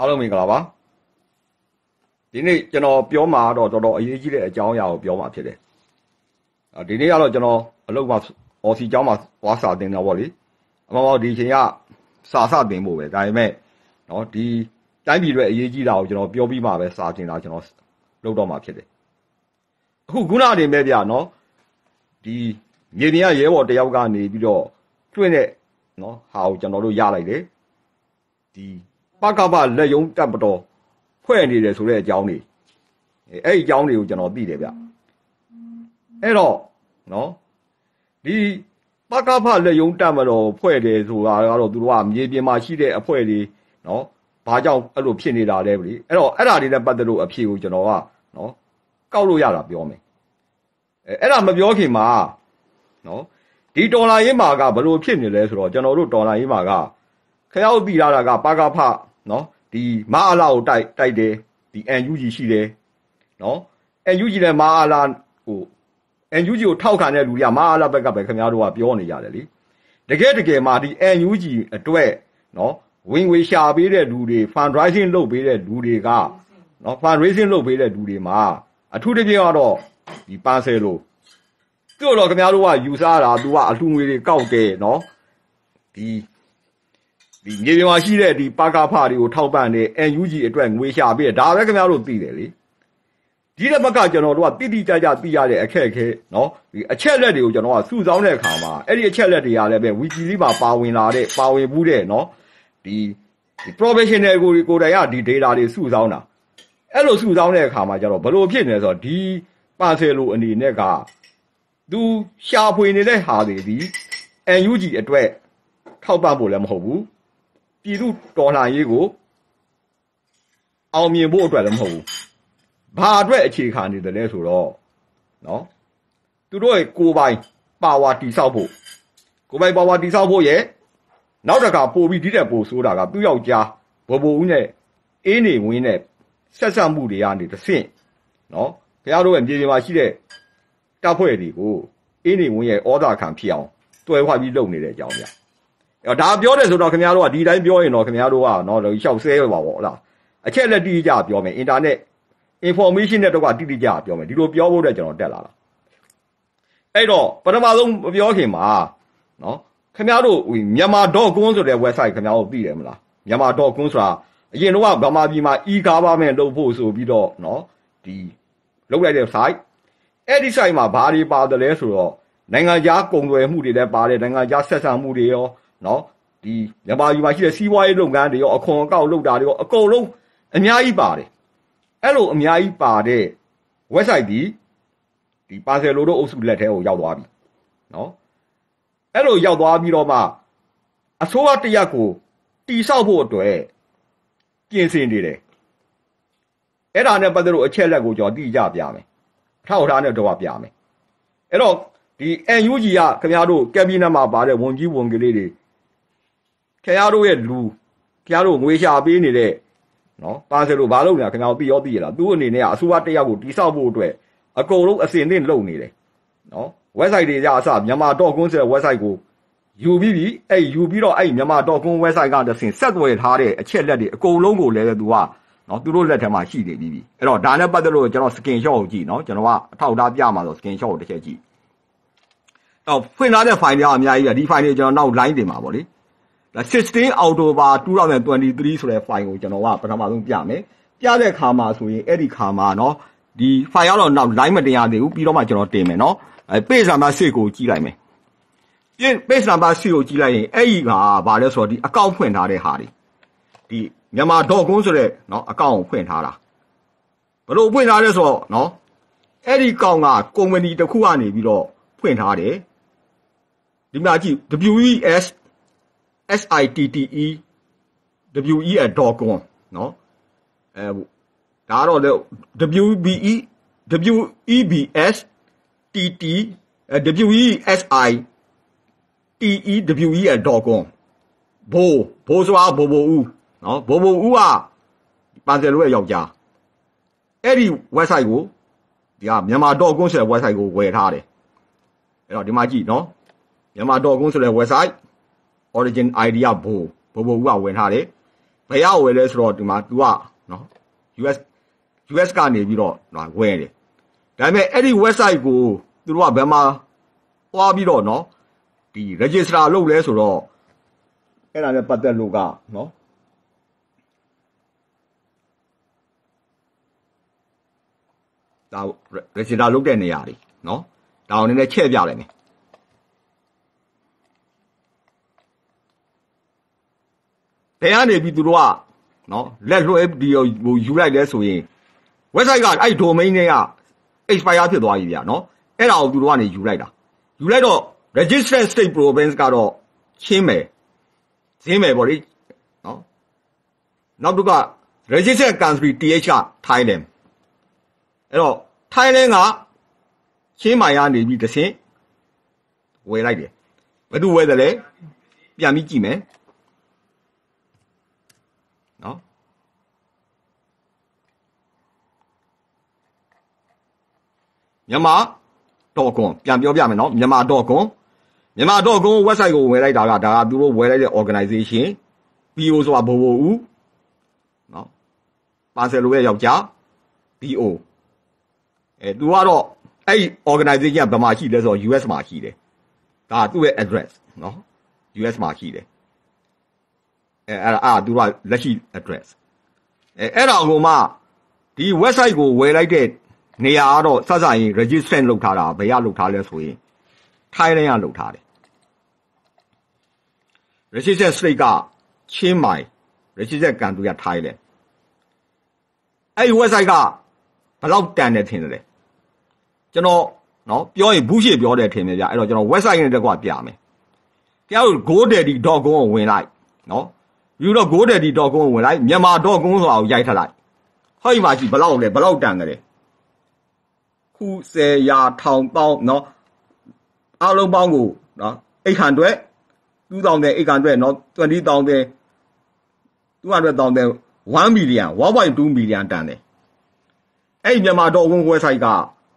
အားလုံးမင်္ဂလာပါဒီနေ့ကျွန်တော်ပြောမှာတော့တော်တော်အရေးကြီးတဲ့အကြောင်းအရာကိုပြောမှာဖြစ်တယ်ဒီနေ့ကတော့ကျွန်တော်အလုပ်မှာအော်စီကျောင်းမှာသွားစာတင်တာပေါ့လေအမှန်တော့ဒီအချိန်ကစာတင်ဖို့ပဲဒါပေမဲ့နော်ဒီတိုင်းပြည်ရဲ့အရေးကြီးတာကိုကျွန်တော်ပြောပြီးမှပဲစာတင်တာကျွန်တော်လုပ်တော့မှာဖြစ်တယ်အခုခုနတင်ပဲဗျနော်ဒီမြေပြင်ကရဲဘော်တယောက်ကနေပြီးတော့တွင်းတဲ့နော်ဟာကိုကျွန်တော်တို့ရလိုက်တယ်ဒီပကပလက်ယုံတပ်ပတော်ဖွဲ့နေတယ်ဆိုတဲ့အကြောင်းတွေအဲ့ဒီအကြောင်းတွေကိုကျွန်တော်သိတယ်ဗျအဲ့တော့နော်ဒီပကပလက်ယုံတပ်မတော်ဖွဲ့တယ်ဆိုတာကတော့သူတို့ကမြေပြင်မှာရှိတဲ့အဖွဲ့တွေနော်ဘာကြောင့်အဲ့လိုဖြစ်နေတာလဲဗျအဲ့တော့အဲ့ဒါတွေနဲ့ပတ်သက်လို့အဖြေကိုကျွန်တော်ကနော်ကောက်လို့ရတာပြောမယ်အဲ့ဒါမပြောခင်မှာနော်ဒီတော်လာရေးမှာကဘလို့ဖြစ်နေလဲဆိုတော့ကျွန်တော်တို့တော်လာရေးမှာကခရောက်တည်လာတာကပကဖနော်ဒီမအားလာကိုတိုက်တယ်ဒီ NUG ရှိတယ်နော် NUG နဲ့မအားလာဟို NUG ကိုထောက်ခံတဲ့လူတွေကမအားလာဘက်ကပဲခင်ဗျားတို့ကပြောနေကြတယ်လေတကယ်မှာဒီ NUG အတွက်နော်ဝင်ငွေရှာပေးတဲ့လူတွေ fundraising လုပ်ပေးတဲ့လူတွေကနော် fundraising လုပ်ပေးတဲ့လူတွေမှာအထူးသဖြင့်ကတော့ဒီပန်းဆယ်လို့တို့တော့ခင်ဗျားတို့ကယူဆတာသူကအလှငွေတွေကောက်တယ်နော်ဒီမြေပြင်မှာရှိတဲ့ဒီပကဖတွေကိုထောက်ပံ့တဲ့ NUG အတွက်ငွေရှာပေးတယ်ဒါပဲခင်ဗျားတို့သိတယ်လေဒီတစ်ဘက်ကကျွန်တော်တို့ကတိကျသိရတဲ့အခက်အခဲနော်ဒီအချက်လက်တွေကိုကျွန်တော်ကစုဆောင်းတဲ့အခါမှာအဲ့ဒီအချက်လက်တွေကလည်းပဲ wiki လေးမှာပါဝင်ဘူးတဲ့နော်ဒီ professional ကိုတိုင်ကဒီ data တွေစုဆောင်းတာအဲ့လိုစုဆောင်းတဲ့အခါမှာကျတော့ဘယ်လိုဖြစ်နေလဲဆိုတော့ဒီပန်ဆယ်လိုအနေနဲ့ကသူရှာဖွေနေတဲ့ဟာတွေဒီ NUG အတွက်ထောက်ပံ့ဖို့လည်းမဟုတ်ဘူးပြည်သူတော်လှန်ရေးကိုအောင်မြင်ဖို့အတွက်လည်းမဟုတ်ဘူးဘာအတွက်အခြေခံနေတယ်လဲဆိုတော့နော်သူတို့ရဲ့ကိုယ်ပိုင်ပါဝါတိဆောက်ဖို့ရဲ့နောက်တစ်ခါပို့ပြီးဒီတဲ့ပို့ဆိုတာကသူ့ယောက်ျားဘိုးဦးနဲ့အေးနေဝင်းနဲ့ဆက်ဆက်မှုတွေကနေတဆင့်နော်ခင်ဗျားတို့ရဲ့မြေပြင်မှာရှိတဲ့တပ်ဖွဲ့တွေကိုအေးနေဝင်းရဲ့ဩဇာခံဖြစ်အောင်တွဲခွာပြီးလုပ်နေတဲ့အကြောင်းဗျဒါပြောတယ်ဆိုတော့ခင်ဗျားတို့ကဒီတိုင်းပြောရင်တော့ခင်ဗျားတို့ကနော်ရှောက်ဆဲပါပေါ့လားအချက်လက်တိကျပြောမယ် internet information နဲ့တော့တိကျပြောမယ်ဒီလိုပြောဖို့တဲ့ကျွန်တော်တက်လာတာအဲ့တော့ပထမဆုံးမပြောခင်မှာနော်ခင်ဗျားတို့myanmar.com ဆိုတဲ့ website ခင်ဗျားတို့သိတယ်မလား myanmar.com ဆိုတာအရင်တော့ဗမာပြည်မှာ e-government လုပ်ဖို့ဆိုပြီးတော့နော်ဒီလုပ်လိုက်တဲ့ site အဲ့ဒီ site မှာဘာတွေပါတယ်လဲဆိုတော့နိုင်ငံခြားကုန်သွယ်မှုတွေလည်းပါတယ်နိုင်ငံခြားဆက်ဆံမှုတွေရောနော်ဒီမြန်မာပြည်မှာရှိတဲ့စီးပွားရေးလုပ်ငန်းတွေရောအခွန်အကောက်လုပ်တာတွေရောအကုန်လုံးအများကြီးပါတယ်အဲ့လိုအများကြီးပါတဲ့ website ဒီပါဆယ်လိုတို့အုပ်စုလက်ထဲကိုရောက်သွားပြီနော်အဲ့လိုရောက်သွားပြီးတော့မှအစိုးရတရက်ကိုတိဆောက်ဖို့အတွက်ပြင်ဆင်နေတယ်အဲ့ဒါနဲ့ပတ်သက်လို့အချက်လက်ကိုကျွန်တော်တိကျပြမယ်ထောက်ထားနဲ့တော့ပြမယ်အဲ့တော့ဒီ NUG ကခင်ဗျားတို့ကက်ဘိနက်မှာပါတဲ့ဝန်ကြီးဝန်ကလေးတွေခင်ဗျားတို့ရဲ့လူခင်ဗျားတို့ငွေရှာပေးနေတဲ့နော်ပါဆယ်လို့ဘာလုပ်နေတာခင်ဗျားတို့သိရလားသူ့အနေနဲ့ကအစိုးရတရက်ကိုတိဆောက်ဖို့အတွက်အကုန်လုံးအစင်သင့်လုပ်နေတယ်နော် website တွေကအစmyanmar.com ဆိုတဲ့ website ကိုယူပြီးတော့အဲ့ myanmar.com website ကတဆင့်ဆက်သွယ်ထားတဲ့အချက်လက်တွေအကုန်လုံးကိုလည်းသူကနော်သူတို့လက်ထဲမှာရှိနေပြီအဲ့တော့ဒါနဲ့ပတ်သက်လို့ကျွန်တော် screen shot ကိုကြည့်နော်ကျွန်တော်ကအထောက်အထားပြမှာဆို screen shot ကိုတစ်ချက်ကြည့်တော့ဖွင့်ထားတဲ့ file တွေကအများကြီးပဲဒီ file တွေကျွန်တော်နောက် line တင်ပါဗောလေ16 October 2023ဆိုတဲ့ file ကိုကျွန်တော်ကပထမဆုံးပြမယ်ပြတဲ့ခါမှာဆိုရင်အဲ့ဒီခါမှာနော်ဒီ file ကတော့နောက် line မတင်ရသေးဘူးပြီးတော့မှကျွန်တော်တင်မယ်နော်page number 6ကိုကြည့်လိုက်မယ်page number 6ကိုကြည့်လိုက်ရင်အဲ့ဒီကဘာလဲဆိုတော့ဒီအကောင့်ဖွင့်ထားတဲ့ဟာတွေဒီmyanmar.com ဆိုတဲ့နော်အကောင့်ကိုဖွင့်ထားတာဘယ်လိုဖွင့်ထားလဲဆိုတော့နော်အဲ့ဒီကောင်ကကုမ္ပဏီတစ်ခုကနေပြီးတော့ဖွင့်ထားတယ်ဒီမှာကြည့် WESITTE.com နော်ဒါတော့လေ WEBSITTEWESITEWE.com ဘိုးဆိုတာဘိုဦးနော်ဘိုဦးကပန်ဆယ်လိုရဲ့ယောက်ျားအဲ့ဒီ website ကိုဒီကmyanmar.com ဆိုတဲ့ website ကိုဝယ်ထားတယ်အဲ့တော့ဒီမှာကြည့်နော် myanmar.com ဆိုတဲ့ website origin idea ဘိုဦးကဝင်ထားတယ်ဘဘယ်ရောက်ဝယ်လဲဆိုတော့ဒီမှာ तू ကနော် US ကနေပြီးတော့ဝယ်တယ်ဒါပေမဲ့အဲ့ဒီ website ကိုသူတို့ကဘယ်မှာသွားပြီးတော့နော်ဒီ register လုပ်လဲဆိုတော့အဲ့ဒါနဲ့ပတ်သက်လို့ကနော်ဒါ register လုပ်တဲ့နေရာတွေနော်ဒါအောင်နည်းနည်းချဲ့ပြလိုက်မယ်ဘယ်ကနေပြီးသူတို့ကနော်လက်လွှဲဒီဟိုယူလိုက်လဲဆိုရင် website ကအဲ့ domain တွေက expire ဖြစ်သွားပြီဗျာနော်အဲ့ဒါကိုသူတို့ကနေယူလိုက်တော့ registered state province ကတော့ချင်းမယ်ဇင်းမယ်ပေါ့လေနော်နောက်တစ်ခါ registered country TH က Thailand အဲ့တော့ Thailand ကချင်းမိုင်ကနေပြီးတစ်ဆင့်ဝယ်လိုက်တယ်ဘယ်သူဝယ်တယ်လဲပြန်ပြီးကြည့်မယ်နော်မြန်မာ.com ပြန်ပြောပြမယ်နော်မြန်မာ.com မြန်မာ.com ဝက်ဆိုက်ကိုဝယ်လိုက်တာကဒါကသူတို့ဝယ်လိုက်တဲ့ organization PO ဆိုတာဘိုဘိုဦးနော်ပါဆယ်လိုရဲ့ယောက်ျား PO သူကတော့အဲ့ organization ကဘယ်မှာရှိလဲဆိုတော့ US မှာရှိတယ်ဒါကသူ့ရဲ့ address နော် US မှာရှိတယ်အဲ့သူကလက်ရှိ address အဲ့ဒါကိုမှဒီ website ကိုဝယ်လိုက်တဲ့နေရာကတော့စစရင် register လုပ်ထားတာဘယ်ရလုပ်ထားလဲဆိုရင် Thailand ကလုပ်ထားတယ် register state ကချင်းမိုင် register country က Thailand အဲ့ဒီ website ကဘယ်လောက်တန်တယ်ထင်တယ်ကျွန်တော်နော်ပြောရင်ဘူးရှေ့ပြောတယ်ထင်တယ်ဗျအဲ့တော့ကျွန်တော် website နဲ့တက်ကွာပြမယ်တရားတို့ godaddy.com ကိုဝင်လိုက်နော်ယူတော့ godaddy.com ကိုဝင်လိုက်မြန်မာ.com ဆိုတာကိုရိုက်ထပ်လိုက်ဟောဒီမှာကြည့်ဘယ်လောက်လဲဘယ်လောက်တန်တယ်ခု10ရာထောင်ပေါင်းနော်အားလုံးပေါင်းကိုနော်800 2800နော်20,000 200,000 1 million 1.2 million တန်တယ်အဲ့မြန်မာ.com website က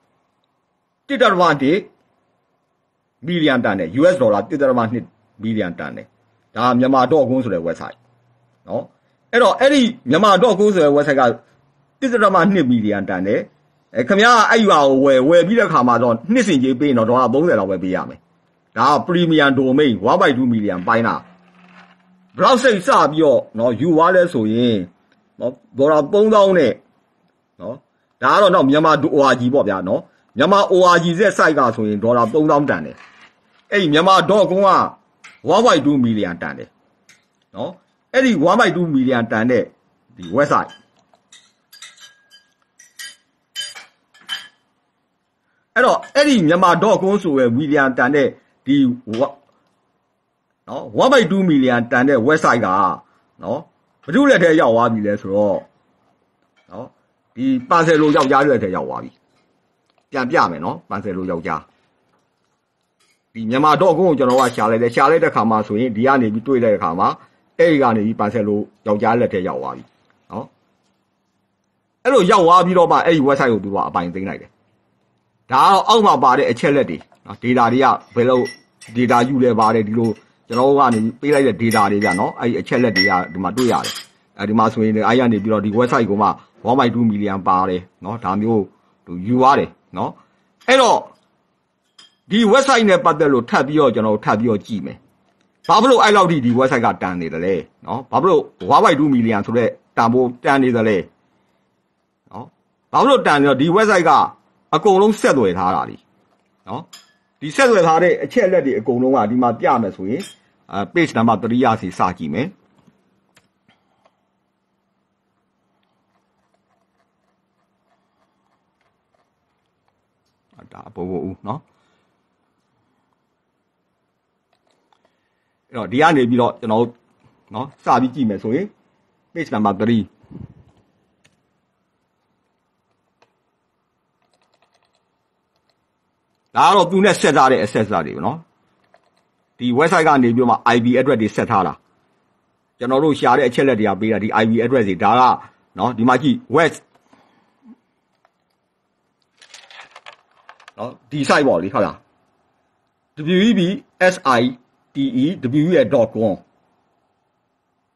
1.1 million တန်တယ် US ဒေါ်လာ1.2 million တန်တယ်ဒါမြန်မာ.comဆိုတဲ့ website နော်အဲ့တော့အဲ့ဒီမြန်မာ.comဆိုတဲ့ website က1.2 million တန်တယ်ခင်ဗျားအဲ့ဒီဟာကိုဝယ်ပြီးတဲ့ခါမှာတော့နှစ်စဉ်ကြီးပေးရင်တော့ဒေါ်လာ30လောက်ပဲပေးရမယ်ဒါက premium domain 1.2 million ပိုင်းတာဘလောက်စိတ်စပြီးတော့နော်ယူသွားလဲဆိုရင်နော်ဒေါ်လာ3000နဲ့နော်ဒါကတော့တော့မြန်မာ ORG ပေါ့ဗျာနော်မြန်မာ ORG ရဲ့ site ကဆိုရင်ဒေါ်လာ3000တန်တယ်အဲ့ဒီမြန်မာ .com က 1.2 million တန်တယ်နော်အဲ့ဒီ 1.2 million တန်တဲ့ဒီ websiteအဲ့တော့အဲ့ဒီမြန်မာ .com ဆိုရယ် million တန်တဲ့ဒီနော်1.2 million တန်တဲ့ website ကနော်ဘယ်သူလက်ထဲရောက်သွားပြီလဲဆိုတော့နော်ဒီပန်ဆယ်လိုယောက်ျားလက်ထဲရောက်သွားပြီပြန်ပြမယ်နော်ပန်ဆယ်လိုယောက်ျားဒီမြန်မာ.com ကိုကျွန်တော်ကရှာလိုက်တဲ့ခါမှာဆိုရင်ဒီကနေပြီးတွေ့တဲ့ခါမှာအဲ့ဒီကနေပြီးပန်ဆယ်လိုယောက်ျားလက်ထဲရောက်သွားပြီနော်အဲ့လိုရောက်သွားပြီးတော့မှအဲ့ဒီ website ကိုသူကအပိုင်သိမ်းလိုက်တယ်ဒါအောက်မှာပါတဲ့အချက်လက်တွေနော် data တွေကဘယ်လို data ယူလဲပါတယ်ဒီလိုကျွန်တော်ကနေပေးလိုက်တဲ့ data တွေပြနော်အဲ့ဒီအချက်လက်တွေကဒီမှာတွေ့ရတယ်ဒီမှာဆိုရင်အဲ့ရနေပြီးတော့ဒီ website ကိုမှ 1.2 million ပါတယ်နော်ဒါမျိုးသူယူရတယ်နော်အဲ့တော့ဒီ website နဲ့ပတ်သက်လို့ထပ်ပြီးတော့ကျွန်တော်ထပ်ပြီးတော့ကြည့်မယ်ဘာဖြစ်လို့အဲ့လောက်ထိဒီ website ကတန်နေတယ်လဲနော်ဘာဖြစ်လို့ 1.2 million ဆိုတဲ့တန်ဖိုးတန်နေတယ်လဲနော်ဘာဖြစ်လို့တန်နေတော့ဒီ website ကအကုန်လုံးဆက်သွယ်ထားတာလीနော်ဒီဆက်သွယ်ထားတဲ့အချက်လက်တွေအကုန်လုံးကဒီမှာပြမယ်ဆိုရင်page number 3ရစီစကြည့်မယ်ဒါဘိုးဦးနော်အဲ့တော့ဒီကနေပြီးတော့ကျွန်တော်နော်စပြီးကြည့်မယ်ဆိုရင် page number 3ဒါကတော့သူနဲ့ဆက်ထားတဲ့ accessor တွေနော်ဒီ website ကနေပြီးတော့မှ IP address တွေဆက်ထားတာကျွန်တော်တို့ရှာတဲ့အချက်လက်တွေကပေးတာဒီ IP address တွေဒါကနော်ဒီမှာကြည့် west နော်ဒီ site ပေါ့လေဟုတ်လား website.com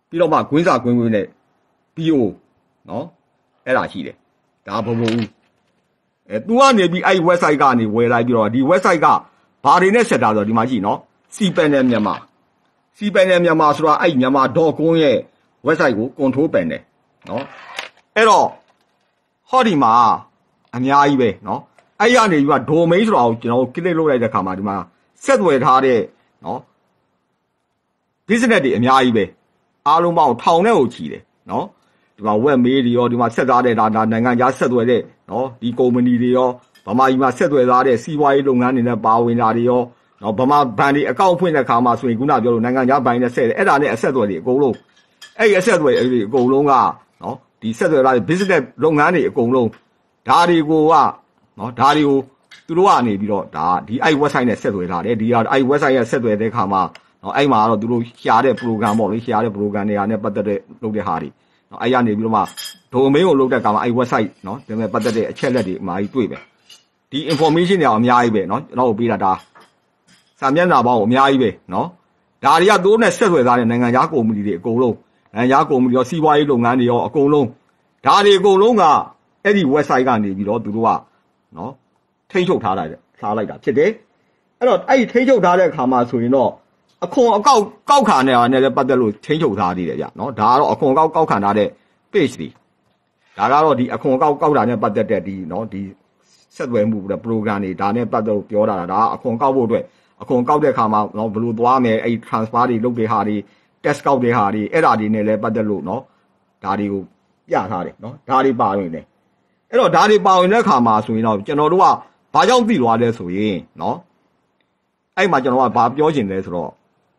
ပြီးတော့မှကွင်းစာကွင်းကွင်းနဲ့ PO နော်အဲ့ဒါရှိတယ်ဒါဘုံဘုံဦးသူကနေပြီးအဲ့ website ကနေဝယ်လိုက်ပြီးတော့ဒီ website ကဘာတွေနဲ့ဆက်တာဆိုတော့ဒီမှာရှိနော် cpanel မြန်မာ cpanel မြန်မာဆိုတာအဲ့မြန်မာ.com ရဲ့ website ကို control panel နော်အဲ့တော့ဟောဒီမှာအများကြီးပဲနော်အဲ့ရနေပြီးတော့ domain ဆိုတာကိုကျွန်တော်တို့ click လုပ်လိုက်တဲ့အခါမှာဒီမှာဆက်သွယ်ထားတဲ့နော် business တွေအများကြီးပဲအားလုံးပေါင်းထောင်နဲ့ကိုချီတယ်နော်ဒီမှာ web mail တွေရောဒီမှာဆက်သားတဲ့ဒါနိုင်ငံခြားဆက်သွယ်တဲ့နော်ဒီ company တွေရောဗမာပြည်မှာဆက်သွယ်သားတဲ့စီးပွားရေးလုပ်ငန်းတွေနဲ့ပါဝင်တာတွေရောနော်ဗမာဘဏ်တွေအကောင့်ဖွင့်တဲ့အခါမှာဆိုရင်ခုနပြောလို့နိုင်ငံခြားဘဏ်နဲ့ဆက်တယ်အဲ့ဒါနဲ့အဆက်အသွယ်တွေအကုန်လုံးအဲ့အဆက်အသွယ်တွေအကုန်လုံးကနော်ဒီဆက်သွယ်ထားတဲ့ business လုပ်ငန်းတွေအကုန်လုံးဒါတွေကိုကနော်ဒါတွေကိုသူတို့ကနေပြီးတော့ဒါဒီအဲ့ website နဲ့ဆက်သွယ်ထားတယ်ဒီအဲ့ website ရဲ့ဆက်သွယ်တဲ့အခါမှာနော်အဲ့မှာတော့သူတို့ရှားတဲ့ program ပေါ့လေရှားတဲ့ program တွေဟာနဲ့ပတ်သက်တဲ့လုပ်တဲ့ဟာတွေနော်အဲ့ရနေပြီးတော့မှ domain ကိုလုပ်တဲ့အခါမှာအဲ့ website နော်ဒါပေမဲ့ပတ်သက်တဲ့အချက်လက်တွေအများကြီးတွေ့ပဲဒီ information တွေအများကြီးပဲနော်ကျွန်တော်တို့ပေးတာဒါစာမျက်နှာပေါင်းအများကြီးပဲနော်ဒါတွေကသူတို့နဲ့ဆက်သွယ်ထားတဲ့နိုင်ငံခြားကုမ္ပဏီတွေအကုန်လုံးနိုင်ငံခြားကုမ္ပဏီရောစီးပွားရေးလုပ်ငန်းတွေရောအကုန်လုံးဒါတွေအကုန်လုံးကအဲ့ဒီ website ကနေပြီးတော့သူတို့ကနော်ထိန်းချုပ်ထားလိုက်တာဖြစ်တယ်အဲ့တော့အဲ့ဒီထိန်းချုပ်ထားတဲ့အခါမှာဆိုရင်တော့အခွန်အကောက်ခံနေတာနဲ့လည်းပတ်သက်လို့ထိန်းချုပ်ထားသေးတယ်ဗျနော်ဒါကတော့အခွန်ကောက်ခံထားတဲ့ page တွေဒါကတော့ဒီအခွန်ကောက်တာနဲ့ပတ်သက်တဲ့ဒီနော်ဒီဆက်သွယ်မှု program တွေဒါနဲ့ပတ်သက်လို့ပြောတာဒါအခွန်ကောက်ဖို့အတွက်အခွန်ကောက်တဲ့အခါမှာနော်ဘယ်လိုသွားမယ်အဲ့ transfer တွေလုပ်တဲ့ဟာတွေ test ကောက်တဲ့ဟာတွေအဲ့ဒါတွေနဲ့လည်းပတ်သက်လို့နော်ဒါတွေကိုပြထားတယ်နော်ဒါတွေပါဝင်တယ်အဲ့တော့ဒါတွေပါဝင်တဲ့အခါမှာဆိုရင်တော့ကျွန်တော်တို့ကဘာကြောင့်သိသွားလဲဆိုရင်နော်အဲ့မှာကျွန်တော်ကဘာပြောချင်လဲဆိုတော့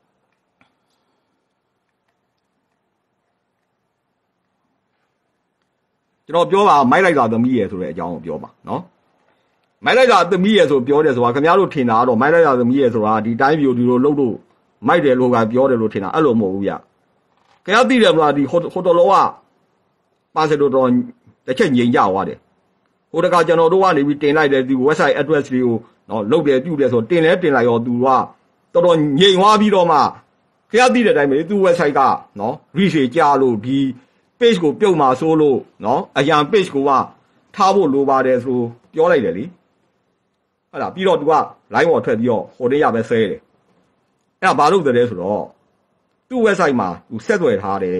ကျွန်တော်ပြောတာမိုက်လိုက်တာသမီးရယ်ဆိုတဲ့အကြောင်းကိုပြောပါနော်မိုက်လိုက်တာသမီးရယ်ဆိုပြောတယ်ဆိုတာခင်ဗျားတို့ထင်တာကတော့မိုက်လိုက်တာသမီးရယ်ဆိုတာဒီတိုင်းဗီဒီယိုဒီလိုလုပ်လို့မိုက်တယ်လို့ကပြောတယ်လို့ထင်တာအဲ့လိုမဟုတ်ဘူးဗျခင်ဗျားသိတယ်မလားဒီဟိုတော်လောကပါစတော်တစ်ချက်ငြိမ်ကြသွားတယ်ဟိုတကကျွန်တော်တို့ကနေပြီးတင်လိုက်တယ်ဒီ website address တွေကိုနော်လုပ်တယ်ပြုတယ်ဆိုတင်လိုက်ရောသူကတော်တော်ငြိမ်သွားပြီးတော့မှခင်ဗျားသိတဲ့အတိုင်းပဲသူ website ကနော် reach ကြာလို့ဒီ page ကိုပြုတ်မှာဆိုလို့နော်အရန် page ကိုကထားဖို့လိုပါတယ်ဆိုပြောလိုက်တယ်လीဟုတ်လားပြီးတော့ तू က line ပေါ်ထွက်ပြီးတော့ဟိုတည်းရပဲဆဲတယ်အဲ့ဒါဘာလို့တယ်ဆိုတော့သူ့ website မှာ तू ဆက်သွယ်ထားတဲ့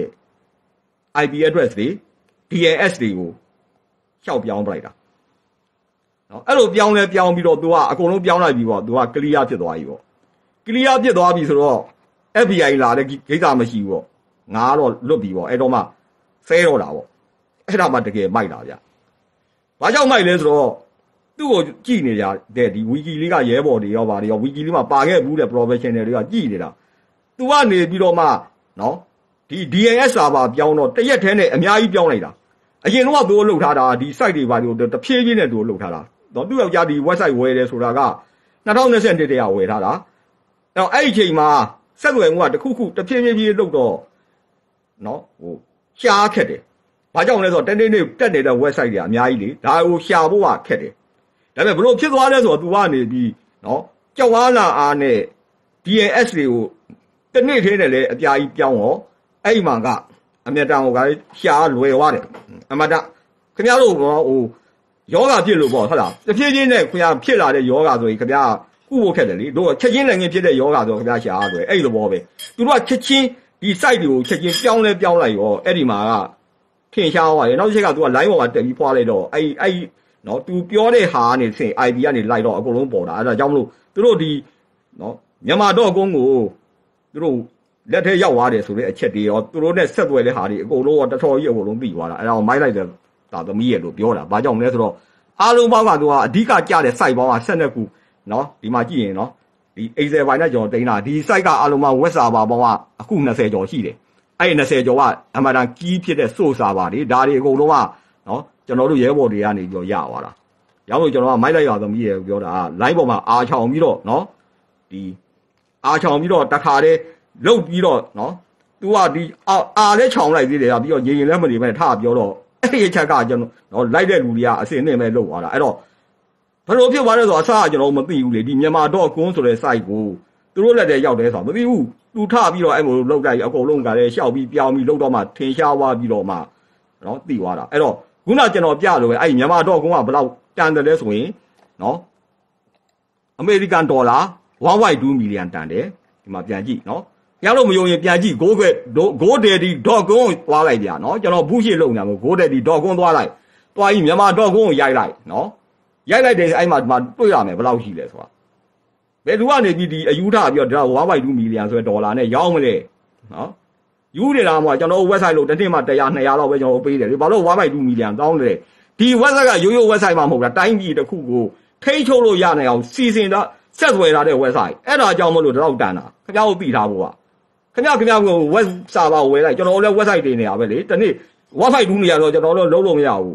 IP address တွေ DNS တွေကိုရှောက်ပြောင်းပလိုက်တာနော်အဲ့လိုပြောင်းပြီးတော့ तू ကအကုန်လုံးပြောင်းလိုက်ပြီးတော့ तू က clear ဖြစ်သွားပြီပေါ့ clear ဖြစ်သွားပြီဆိုတော့ FBI လာတဲ့ကိစ္စမရှိဘူးပေါ့ငါကတော့လွတ်ပြီပေါ့အဲ့တော့မှဆဲတော့တာပေါ့အဲ့ဒါမှတကယ်မိုက်တာဗျဘာကြောင့်မိုက်လဲဆိုတော့သူ့ကိုကြည့်နေကြတဲ့ဒီ wiki လေးကရဲဘော်တွေရောဗာတွေရော wiki လေးမှာပါခဲ့ဘူးတဲ့ professional တွေကကြည့်နေတာ तू ကနေပြီးတော့မှနော်ဒီ DNS server ပြောင်းတော့တရက်ထဲနဲ့အများကြီးပြောင်းလိုက်တာအရင်တော့သူ့လှုပ်ထားတာဒီ site တွေဗာတွေကိုတဖြည်းဖြည်းနဲ့သူ့လှုပ်ထားတာနော်သူ့ယောက်ျားဒီ website ဝယ်တယ်ဆိုတာက2022တည်းကဝယ်ထားတာအဲ့ဒီအချိန်မှာဆက်သွယ်မှုကတခုခုတဖြည်းဖြည်းလှုပ်တော့နော်ဟိုရှားခက်တယ်ဘာကြောင့်လဲဆိုတော့တနေ့တက်နေတဲ့ website တွေအများကြီးလေဒါကိုရှာဖို့ကခက်တယ်ဒါပေမဲ့ဘလို့ဖြစ်သွားလဲဆိုတော့ तू ကနေပြီးနော်ကြောက်အားလာအားနဲ့ DNS တွေကိုတနေ့သေးတယ်လေအပြာကြီးပြောင်းတော့အဲ့ဒီမှာကအမြတ်တမ်းဟိုကရှားလွယ်သွားတယ်အမတခင်ဗျားတို့ဟိုယောဂဖြစ်လို့ပေါ့ဟုတ်လားတဖြည်းဖြည်းနဲ့ခင်ဗျားဖြစ်လာတဲ့ယောဂဆိုရင်ခင်ဗျားကုဖို့ခက်တယ်လေတို့ချက်ချင်းလည်းငင်းဖြစ်တဲ့ယောဂဆိုခင်ဗျားရှားလွယ်အဲ့ဒီလိုပေါ့ပဲသူတို့ကချက်ချင်းဒီ site တွေကိုချက်ချင်းပြောင်းလိုက်ရောအဲ့ဒီမှာကထင်ရှားသွားတယ်နောက်တစ်ချက်က तू က line ပေါ်မှာတက်ပြီးဖွာလိုက်တော့အဲ့နော် तू ပြောတဲ့ဟာကနေဆင် IP ကနေလိုက်တော့အကုန်လုံးပေါ်တာအဲ့ဒါကြောင့်မလို့သူတို့ဒီနော်မြန်မာ.com ကိုသူတို့လက်ထဲရောက်သွားတယ်ဆိုတဲ့အချက်တွေရောသူတို့နဲ့ဆက်သွယ်တဲ့ဟာတွေအကုန်လုံးတော်တော်ကြီးအကုန်လုံးပြီးသွားတာအဲ့ဒါကိုမိုက်လိုက်တယ်ဒါသမီးရဲ့လို့ပြောတာဘာကြောင့်လဲဆိုတော့အားလုံးပေါင်းက तू ကအဓိကကြတဲ့ site ပေါင်းက12ခုနော်ဒီမှာကြည့်ရင်နော်ဒီ Excel ပိုင်းနဲ့ကျွန်တော်တင်တာဒီ site ကအားလုံးပေါင်း web server ပေါင်းကအခု20ကျော်ရှိတယ်အဲ့20ကျော်ကအမှန်တန်ကြီးဖြစ်တဲ့ source server တွေဒါတွေအကုန်လုံးကနော်ကျွန်တော်တို့ရဲဘော်တွေကနေပြီးတော့ရသွားတာရောက်လို့ကျွန်တော်ကမိုက်လိုက်ရသမီးရေပြောတာ line ပေါ်မှာအားချောင်ပြီးတော့နော်ဒီအားချောင်ပြီးတော့တခါတည်းလုတ်ပြီးတော့နော် तू ကဒီအားလဲချောင်လိုက်သေးတယ်ပြီးတော့ရင်လည်းမနေပဲထားပြောတော့အဲ့ဒီအချက်ကကျွန်တော်နော်လိုက်တဲ့လူတွေကအစင်းနဲ့ပဲလုတ်သွားတာအဲ့တော့ဘယ်လိုဖြစ်သွားလဲဆိုတော့အစကကျွန်တော်မသိဘူးလေဒီမြန်မာ.com ဆိုတဲ့ site ကိုသူတို့လက်ထဲရောက်တယ်ဆိုတော့မသိဘူးသူထပြီးတော့အဲ့လိုလောက်လိုက်အကုန်လုံးကလည်းရှောက်ပြီးပြောင်းပြီးလောက်တော့မှထင်ရှားသွားပြီးတော့မှနော်သိသွားတာအဲ့တော့ခုနကျွန်တော်ပြလို့ပဲအဲ့မြန်မာဒေါ်ကုန်းကဘယ်လောက်တန်တယ်လဲဆိုရင်နော်အမေရိကန်ဒေါ်လာ 1.2 million တန်တယ်ဒီမှာပြန်ကြည့်နော်ရလို့မယုံရင်ပြန်ကြည့် GoDaddy.com သွားလိုက်ဗျာနော်ကျွန်တော်ဘူးရှိလုံညာမို့ GoDaddy.com သွားလိုက်တွားကြီးမြန်မာ .com ကိုရိုက်လိုက်နော်ရိုက်လိုက်တယ်အဲ့မှာတွေ့ရမယ်ဘယ်လောက်ရှိလဲဆိုတာဘယ်သူကနေပြီးဒီအယူထပြီးတော့ 1.2 million ဆိုတဲ့ဒေါ်လာနဲ့ရောင်းမလဲနော်ယူနေတာမှကျွန်တော် website လို့တစ်နှစ်မှ100 200လောက်ပဲကျွန်တော်ပေးတယ်လေဘာလို့ 1.2 million တောင်းတယ်ဒီ website ကရိုးရိုး website မှမဟုတ်တာတိုင်းပြည်တစ်ခုကိုထိန်းချုပ်လို့ရနိုင်အောင်စီစဉ်တာဆက်သွယ်ထားတဲ့ website အဲ့ဒါကြောင့်မလို့တော့တန်တာခင်ဗျားတို့သိထားဖို့ကခင်ဗျားကို web server ဝယ်လိုက်ကျွန်တော်လည်း website တင်နေရပဲလေတစ်နေ့ 1.2 နေရတော့ကျွန်တော်တို့လုံးလို့မရဘူး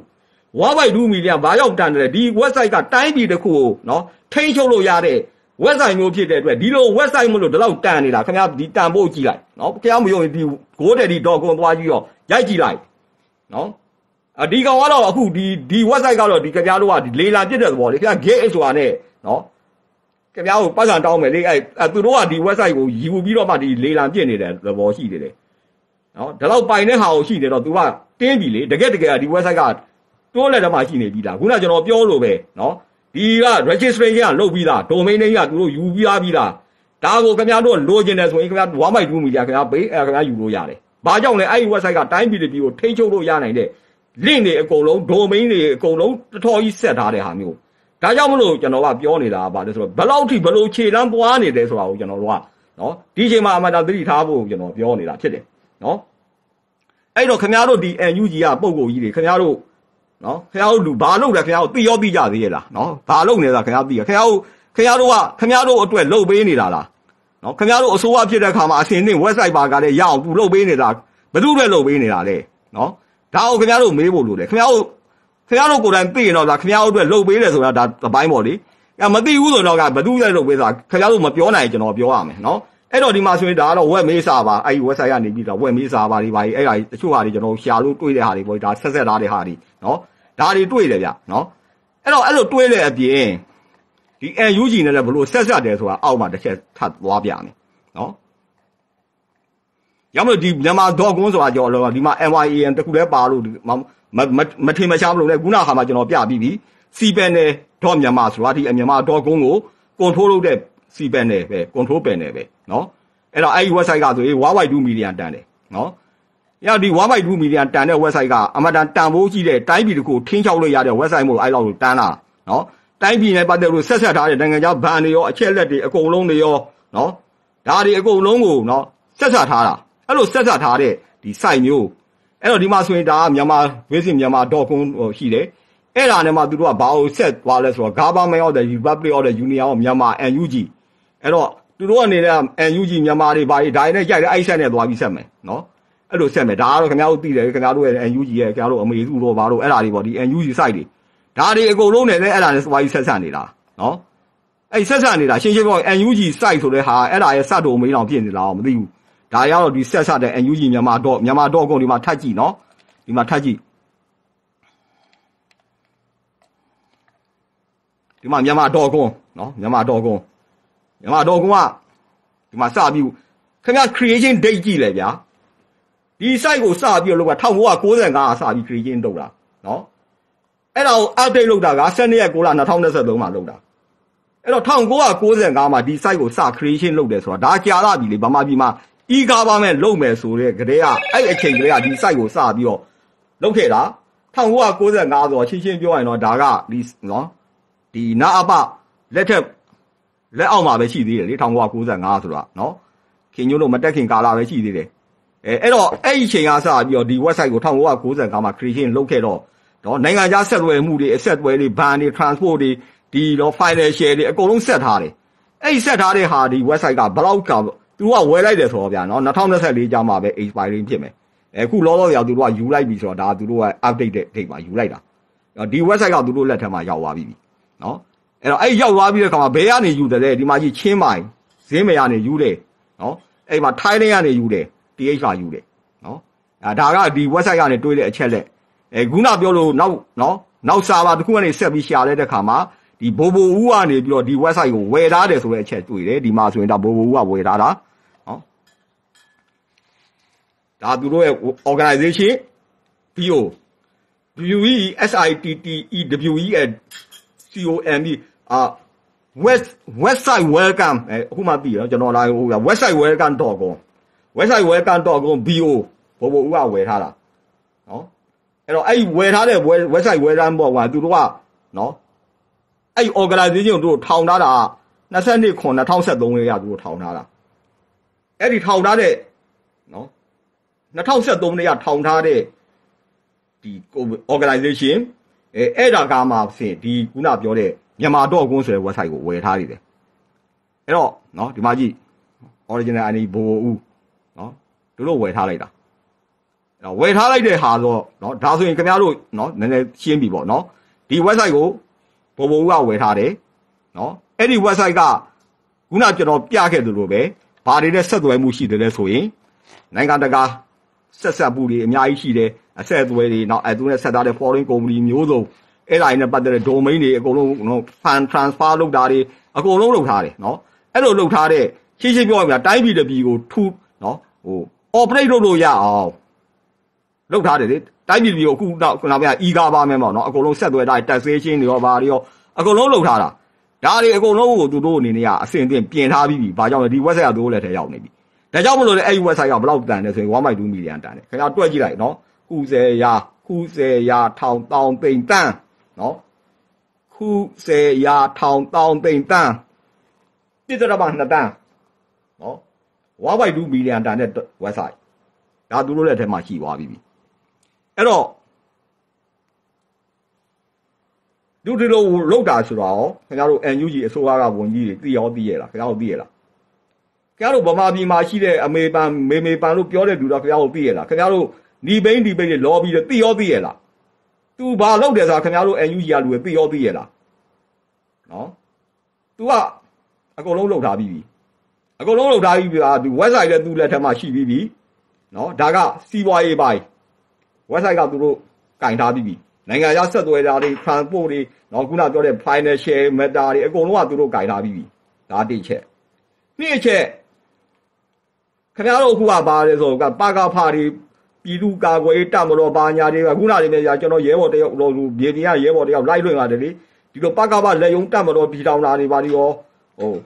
1.2 million ဘာရောက်တန်တယ်ဒီ website ကတိုင်းပြည်တစ်ခုကိုနော်ထိန်းချုပ်လို့ရတဲ့ website မျိုးဖြစ်တဲ့အတွက်ဒီလို website မလို့ဒီလောက်တန်နေတာခင်ဗျားဒီတန်ဖို့ကြည့်လိုက်နော်ခင်ဗျားမယုံရင်ဒီ GoDaddy.com သွားကြည့်ရောရိုက်ကြည့်လိုက်နော်ဒီကောင်ကတော့အခုဒီ website ကတော့ဒီခင်ဗျားတို့ကဒီလေလာပြစ်တဲ့သဘောလေခင်ဗျား get ဆိုတာနဲ့နော်ခင်ဗျားကိုပတ်စံတောင်းမယ်လေအဲ့သူတို့ကဒီ website ကိုယူပြီးတော့မှဒီလေလာပြစ်နေတဲ့သဘောရှိနေတယ်နော်ဒါတော့ပိုင်တဲ့ဟာကိုရှိနေတော့ तू ကတင်းပြီလေတကယ်ဒီ website ကတိုးလက်တမှာရှိနေပြီလားခုနကျွန်တော်ပြောလို့ပဲနော်ဒီက registration ကလုပ်ပြီးသား domain name ကသူတို့ယူပြီးသားဒါကိုခင်ဗျားတို့လိုချင်တယ်ဆိုရင်ခင်ဗျား 1.2 million ခင်ဗျားပေးခင်ဗျားယူလို့ရတယ်ဘာကြောင့်လဲအဲ့ဒီ website ကတိုင်းပြည်ကိုထိန်းချုပ်လို့ရနိုင်တဲ့ link တွေအကုန်လုံး domain တွေအကုန်လုံးတထော်ကြီးဆက်ထားတဲ့ဟာမျိုးဒါကြောင့်မလို့ကျွန်တော်ကပြောနေတာကဘာလဲဆိုတော့ဘယ်လောက်ထိဘယ်လိုခြေလမ်းပွားနေတယ်ဆိုတာကိုကျွန်တော်တို့ကနော်ဒီအချိန်မှာအမှန်တသတိထားဖို့ကျွန်တော်ပြောနေတာဖြစ်တယ်နော်အဲ့တော့ခင်ဗျားတို့ဒီ NUG ကပုံကိုကြီးတွေခင်ဗျားတို့နော်ခင်ဗျားတို့လူဘာလုပ်လဲခင်ဗျားတို့သိရောသိကြသေးရဲ့လားနော်ဘာလုပ်နေတာခင်ဗျားသိရခင်ဗျားတို့အတွက်လုပ်ပေးနေတာလားနော်ခင်ဗျားတို့အစိုးရဖြစ်တဲ့ခါမှာအစင်းနဲ့ website ပါကလည်းရအောင်သူလုပ်ပေးနေတာဘယ်သူတွေလုပ်ပေးနေတာလဲနော်ဒါကိုခင်ဗျားတို့မေးဖို့လိုတယ်ခင်ဗျားတို့ကိုယ်တိုင်သိရင်တော့ဒါခင်ဗျားတို့အတွက်လုပ်ပေးတယ်ဆိုတာဒါအပိုင်းပေါ့လေမသိဘူးဆိုတော့ကဘယ်သူလဲလုပ်ပေးတာခင်ဗျားတို့မပြောနိုင်ကျွန်တော်ပြောရမယ်နော်အဲ့တော့ဒီမှာဆိုရင်ဒါကတော့ web မေးစာပါအဲ့ဒီ website ကနေပြီးတော့ web မေးစာပါတွေပါအဲ့ဒါတချို့ဟာတွေကျွန်တော်ရှာလို့တွေ့တဲ့ဟာတွေပေါ့ဒါဆက်ထားတဲ့ဟာတွေနော်ဒါတွေတွေ့တယ်ဗျနော်အဲ့တော့အဲ့လိုတွေ့တဲ့အပြင်ဒီ NUG နဲ့လည်းဘလို့ဆက်တယ်ဆိုတာအောက်မှာတစ်ချက်ထပ်သွားပြမယ်နော်ရမလို့ဒီမြန်မာ .com ဆိုတာကြော်လို့ဒီမှာ MYAN တခုလည်းပါလို့မထင်မရှားမလို့လဲခုနခါမှာကျွန်တော်ပြပြီးပြီ cpanel.myanmar ဆိုတာဒီမြန်မာ .com ကို control လုပ်တဲ့ cpanel ပဲ control panel ပဲနော်အဲ့တော့အဲ့ဒီ website ကဆိုရင် 1.2 million တန်တယ်နော်ရဒီ 1.2 million တန်တဲ့ website ကအမှန်တန်ဖိုးကြီးတဲ့တိုင်းပြည်တခုထင်းချောက်လို့ရတဲ့ website မို့အဲ့လောက်ကိုတန်းလာနော်တိုင်းပြည်နဲ့ပတ်သက်လို့ဆက်ထားတဲ့နိုင်ငံခြားဘဏ်တွေရောအချက်လက်တွေအကုန်လုံးတွေရောနော်ဒါတွေအကုန်လုံးကိုနော်ဆက်ထားတာအဲ့လိုဆက်ထားတဲ့ဒီ site မျိုးအဲ့တော့ဒီမှာဆိုရင်ဒါကမြန်မာ visit myanmar.com ရှိတယ်အဲ့ဒါနဲ့မှသူတို့ကဘာလို့ဆက်သွားလဲဆိုတော့ government of the Republic of the Union of Myanmar NUG အဲ့တော့သူတို့ကနေလည်း NUG မြန်မာတွေဘာတွေဒါတွေနဲ့ကြိုက်တယ်အဲ့ဆက်နဲ့သွားပြီးဆက်မယ်နော်အဲ့လိုဆက်မယ်ဒါကတော့ခင်ဗျားတို့သိတယ်ခင်ဗျားတို့ရဲ့ NUG ရဲ့ခင်ဗျားတို့အမေစုတို့ဘာလို့အဲ့ဒါတွေပေါ့ဒီ NUG site တွေဒါတွေအကုန်လုံးနဲ့လည်းအဲ့ဒါနဲ့သွားပြီးဆက်နေတာနော်အဲ့ဆက်နေတာရှင်းရှင်းပြော NUG site ဆိုတဲ့ဟာအဲ့ဒါရဲ့စတုံမေးအောင်ဖြစ်နေလားမသိဘူးဒါရတော့ဒီဆက်တဲ့ NUG မြန်မာ.com ဒီမှာထပ်ကြည့်နော်ဒီမှာထပ်ကြည့်ဒီမှာမြန်မာ.com နော်မြန်မာ.com ကဒီမှာစပြီးခင်ဗျာ creation date ကြည့်လေဗျာဒီ site ကိုစပြီးတော့1995ကစပြီး creation လုပ်တာနော်အဲ့ဒါကို update လုပ်တာက12ရက်9လ2023မှာလုပ်တာအဲ့တော့1995မှာဒီ site ကိုစ creation လုပ်တယ်ဆိုတာဒါကြာလာပြီလေဗမာပြည်မှာe-government လုပ်မယ်ဆိုတဲ့ကတည်းကအဲ့အချိန်ကလေးကဒီ site ကိုစပြီးတော့လုပ်ခဲ့တာ1995ဆိုတော့ရှင်းပြောရရင်တော့ဒါကဒီနော်ဒီနာအပလက်အောက်မှာပဲရှိသေးတယ်လေ1995ဆိုတာနော်ခင်ညို့လို့မတက်ခင်ကာလပဲရှိသေးတယ်အဲ့တော့အဲ့ဒီအချိန်ကစပြီးတော့ဒီ website ကို1995မှာ creation လုပ်ခဲ့တော့နိုင်ငံခြားဆက်သွယ်မှုတွေအဆက်သွယ်တွေဘဏ်တွေ transport တွေဒီတော့ financial တွေအကုန်လုံးဆက်ထားတယ်အဲ့ဒီဆက်ထားတဲ့ဟာဒီ website ကဘလောက်ကသူကဝယ်လိုက်တယ်ဆိုတော့ဗျာနော်2024ကျမှပဲ expiring ဖြစ်မယ်အခုလောလောဆယ်သူတို့ကယူလိုက်ပြီဆိုတော့ဒါသူတို့က update တဲ့ date မှာယူလိုက်တာဒီ website ကသူတို့လက်ထက်မှာရောက်သွားပြီနော်အဲ့တော့အဲ့ရောက်သွားပြီးတဲ့ခါမှာဘယ်ကနေယူတယ်လဲဒီမှာကြီးချင်းမိုင်ဈေးမရနေယူတယ်နော်အဲ့မှာ Thailand ကနေယူတယ် TH ကယူတယ်နော်ဒါကဒီ website ကနေတွေးတဲ့အချက်လက်ခုနပြောလို့နောက် server တစ်ခုကနေဆက်ပြီးရှာလိုက်တဲ့ခါမှာဒီဘိုဘိုဦးကနေပြီးတော့ဒီ website ကိုဝယ်ထားတယ်ဆိုတဲ့အချက်တွေ့တယ်ဒီမှာဆိုရင်ဒါဘိုဘိုဦးကဝယ်ထားတာနော်ဒါသူတို့ရဲ့ organization BO WESITTEWE website welcome အခုမှသိရကျွန်တော်လာဟို website welcome.com website welcome.com BO ဘိုဘိုဦးကဝယ်ထားတာနော်အဲ့တော့အဲ့ဝယ်ထားတဲ့ website welcome ပေါ်ကသူတို့ကနော်အဲ့ organization တို့ထောင်ထားတာ22/2013ရသူတို့ထောင်ထားတာအဲ့ဒီထောင်ထားတဲ့နော်2013ရထောင်ထားတဲ့ဒီ organization အဲ့ဒါကမှဖြင့်ဒီခုနပြောတဲ့မြန်မာတော့ကွန်းဆိုတဲ့ website ကိုဝယ်ထားနေတယ်အဲ့တော့နော်ဒီမှာကြည့် original ID ဘိုဦးနော်တို့ဝယ်ထားလိုက်တာအဲ့တော့ဝယ်ထားလိုက်တဲ့ဟာတော့နော်ဒါဆိုရင်ခင်ဗျားတို့နော်နည်းနည်းရှင်းပြီပေါ့နော်ဒီ website ကိုဘိုဦးကဝယ်ထားတယ်နော်အဲ့ဒီ website ကခုနကျွန်တော်ပြခဲ့သလိုပဲဘာတွေနဲ့ဆက်သွယ်မှုရှိတယ်လဲဆိုရင်နိုင်ငံတကာဆက်မှုတွေအများကြီးရှိတယ်အဆက်အသွယ်တွေနောက်သူနဲ့ဆက်ထားတဲ့ foreign company မျိုးစုံအဲ့ဒါနဲ့ပတ်သက်တဲ့ domain တွေအကုန်လုံးနော် fund transfer လုပ်တာတွေအကုန်လုံးလုပ်ထားတယ်နော်အဲ့လိုလုပ်ထားတဲ့ရှင်းပြောရရင်တိုင်းပြည်တစ်ပြည်ကိုထူနော်ဟို operate လုပ်လို့ရအောင်လုပ်ထားတယ်လေတိုင်းပြည်တစ်ပြည်ကိုအခုနောက်ပြ e ကားပါမယ်ပေါ့နော်အကုန်လုံးဆက်သွယ်ထားတဲ့ taxation တွေရောဘာတွေရောအကုန်လုံးလုပ်ထားတာဒါတွေအကုန်လုံးကိုသူတို့အနေနဲ့ကအဆင်အသင့်ပြင်ထားပြီးပြီဘာကြောင့်လဲဒီ website ကသူတို့လက်ထဲရောက်နေပြီဒါကြောင့်မလို့လေအဲ့ဒီ website ကဘယ်လောက်တန်လဲဆိုရင် 1.2 million တန်တယ်ခင်ဗျားတွက်ကြည့်လိုက်နော်ခု10ရာထောင်တောင်သိမ့်တန်းနော်ခု10ရာထောင်တောင်သိမ့်တန်း1.2 တန်းနော်1.2 million တန်တဲ့ website ဒါသူတို့လက်ထဲမှာရှိသွားပြီအဲ့တော့ဒီလိုလောက်တာဆိုတော့ခင်ဗျားတို့ NUG အစိုးရကဝန်ကြီးတွေသိရောသိရလားခင်ဗျားတို့သိရလားခင်ဗျားတို့ဗမာပြည်မှာရှိတဲ့အမေပန်မေပန်လို့ပြောတဲ့လူတော့ခင်ဗျားတို့သိရလားခင်ဗျားတို့ဒီဘိန်းဒီဘိန်းတွေလော်ပြီးတော့သိရောသိရလားသူဘာလုပ်တယ်ဆိုတာခင်ဗျားတို့ NUG ကလူတွေသိရောသိရလားနော် तू ကအကုန်လုံးလုပ်ထားပြီးပြီအကုန်လုံးလုပ်ထားပြီးပြီဒီ website လည်းသူ့လက်ထက်မှာရှိပြီးပြီနော်ဒါကစီးပွားရေးပိုင်း website ကသူတို့ကင်ထားပြီးပြီနိုင်ငံခြားဆက်သွယ်တာတွေ transport တွေနော်ခုနပြောတဲ့ financial matter တွေအကုန်လုံးကသူတို့ကင်ထားပြီးပြီဒါတစ်ချက်နှစ်အချက်ခင်ဗျားတို့အခုကဘာလဲဆိုတော့ပကဖာတွေပြည်သူကာကွယ်တမတော်ဘာညာတွေကခုနလေးနဲ့ကျွန်တော်ရဲဘော်တယောက်လို့မြေပြင်ကရဲဘော်တယောက်လိုက်လွှင့်ပါတယ်လေဒီလိုပကဖလက်ယုံတမတော်ပြည်ထောင်တာတွေဘာတွေရောဟို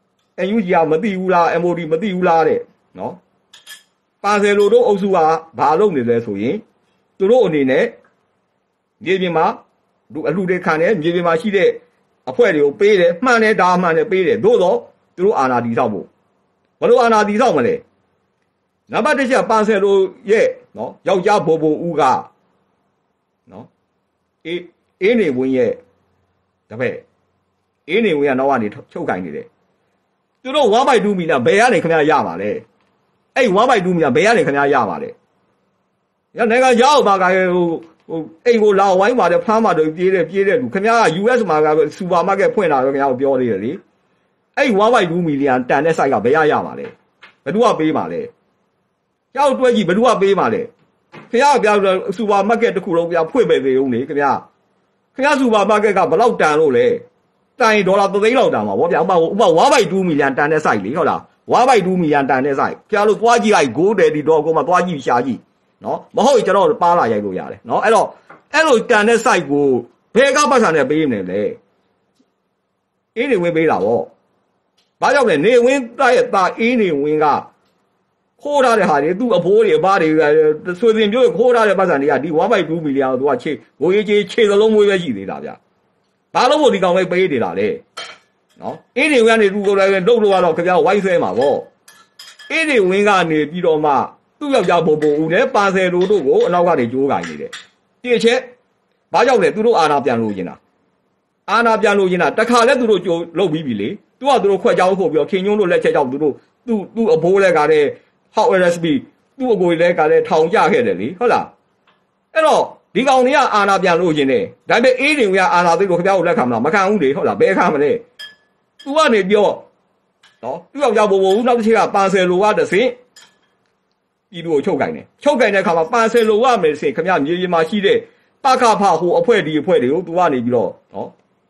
NUG ကမသိဘူးလား MOD မသိဘူးလားတဲ့နော်ပါဆယ်လိုတို့အုပ်စုကဘာလုပ်နေလဲဆိုရင်သူတို့အနေနဲ့မြေပြင်မှာအလှူတွေခံတယ်မြေပြင်မှာရှိတဲ့အဖွဲ့တွေကိုပေးတယ်မှန်တယ်ဒါမှန်တယ်ပေးတယ်သို့တော့သူတို့အာဏာတည်ဆောက်ဖို့ဘယ်လိုအာဏာတည်ဆောက်မလဲနံပါတ်1ချက်ပါဆယ်လိုရဲ့နော်ယောက်ျားဘိုဘိုဦးကနော်အေးနေဝင်းရဲ့တပည့်အေးနေဝင်းကနောက်ကနေချုပ်ကင်နေတယ်သူတို့ 1.2 million ဘယ်ကနေခင်ဗျားရမှာလဲအဲ့ 1.2 million ဘယ်ကနေခင်ဗျားရမှာလဲရနိုင်ငံကြောက်ပါကဟိုအိမ်ကိုလာဝိုင်းပါတယ်ဖမ်းပါတယ်ပြေးတယ်လူခင်ဗျားက US မှာကစူပါမားကတ်ဖွင့်လာတော့ခင်ဗျားကိုပြောနေတယ်လေအဲ့ 1.2 million တန်တဲ့ site ကဘယ်ရမှာလဲဘယ်သူကပေးမှာလဲကြောက်တွဲကြည့်ဘယ်သူကပေးမှာလဲခင်ဗျားပြောစူပါမားကတ်တစ်ခုလုံးခင်ဗျားဖွင့်ပေးသေးဦးလေခင်ဗျားစူပါမားကတ်ကဘယ်လောက်တန်လို့လဲတိုင်ဒေါ်လာ3သိန်းလောက်တန်မှာဗောဗျာဥပမာ 1.2 million တန်တဲ့ site လေဟုတ်လား 1.2 million တန်တဲ့ site ခင်ဗျားတို့သွားကြည့်လိုက် GoDaddy.com မှာသွားကြည့်ရှာကြည့်နော်မဟုတ်ရင်ကျွန်တော်ပါလာရိုက်လို့ရတယ်နော်အဲ့တော့အဲ့လိုတန်တဲ့ site ကိုဘယ်ကပတ်စံနဲ့ပေးနေလဲအေးနေဝင်းပေးတာဗောဘာကြောင့်လဲနေဝင်းသားရဲ့သားအေးနေဝင်းကခိုးထားတဲ့ဟာတွေသူ့အဖိုးတွေအဘတွေဆွေစဉ်မျိုးခိုးထားတဲ့ပတ်စံတွေကဒီ 1.2 million ကိုသူကခြေငွေကြီးခြေစလုံးမွေးပဲရှိသေးတာဗျာဘာလို့မို့ဒီကောင်ပဲပေးနေတာလဲနော်အေးနေဝင်းကနေသူကိုယ်တိုင်လှုပ်လို့ရတော့ခင်ဗျားဝိုင်းဆွဲမှာဗောအေးနေဝင်းကနေပြီးတော့မှသူ့ယောက်ျားဘိုဘိုဦးနဲ့ပါဆယ်လိုတို့ကိုအနောက်ကနေကြိုးကင်နေတယ်ဒီအချက်ဘာကြောင့်လဲသူတို့အာဏာပြန်လို့ရင်တာတခါလဲသူတို့ကြိုးလုပ်ပြီးပြီလေသူတို့ခွက်ကြောင်းဖို့ပြီးတော့ခင်ညွန်းတို့လက်ချက်ကြောင့်သူ့အဘိုးလည်းကလည်းဟောက် RSB သူ့အကိုလည်းကလည်းထောင်ကြခဲ့တယ်လေဟုတ်လားအဲ့တော့ဒီကောင်တွေကအာဏာပြန်လို့ရင်တယ်ဒါပေမဲ့အေးနေဝင်ကအာဏာသိလို့ခင်ဗျားကိုလက်ခံမလားမခံဘူးလေဟုတ်လားဘယ်ခံမလဲသူကနေပြောနော်သူ့ယောက်ျားဘိုဘိုဦးနောက်တစ်ချက်ကပါဆယ်လိုကတစင်းပြည်သူကိုချုပ်ကင်တဲ့အခါမှာပါဆယ်လိုရမယ်စင်ခင်ဗျားမြေပြင်မှာရှိတဲ့ပကဖဟိုအဖွဲ့ဒီအဖွဲ့တွေကိုသူကနေပြီးတော့နော်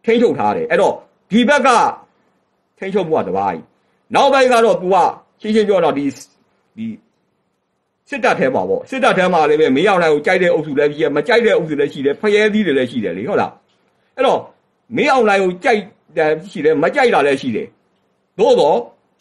ထိန်းချုပ်ထားတယ်အဲ့တော့ဒီဘက်ကထိန်းချုပ်မှုကတပါးကြီးနောက်ပိုင်းကတော့ तू ကရှင်းရှင်းပြောတော့ဒီစစ်တပ်ထဲမှာပေါ့စစ်တပ်ထဲမှာလည်းပဲမင်းအောင်လှိုင်ကိုကြိုက်တဲ့အုပ်စုလည်းရှိတယ်မကြိုက်တဲ့အုပ်စုလည်းရှိတယ်ဖျဲသီးတွေလည်းရှိတယ်လေဟုတ်လားအဲ့တော့မင်းအောင်လှိုင်ကိုကြိုက်တယ်ရှိတယ်မကြိုက်တာလည်းရှိတယ်သို့တော့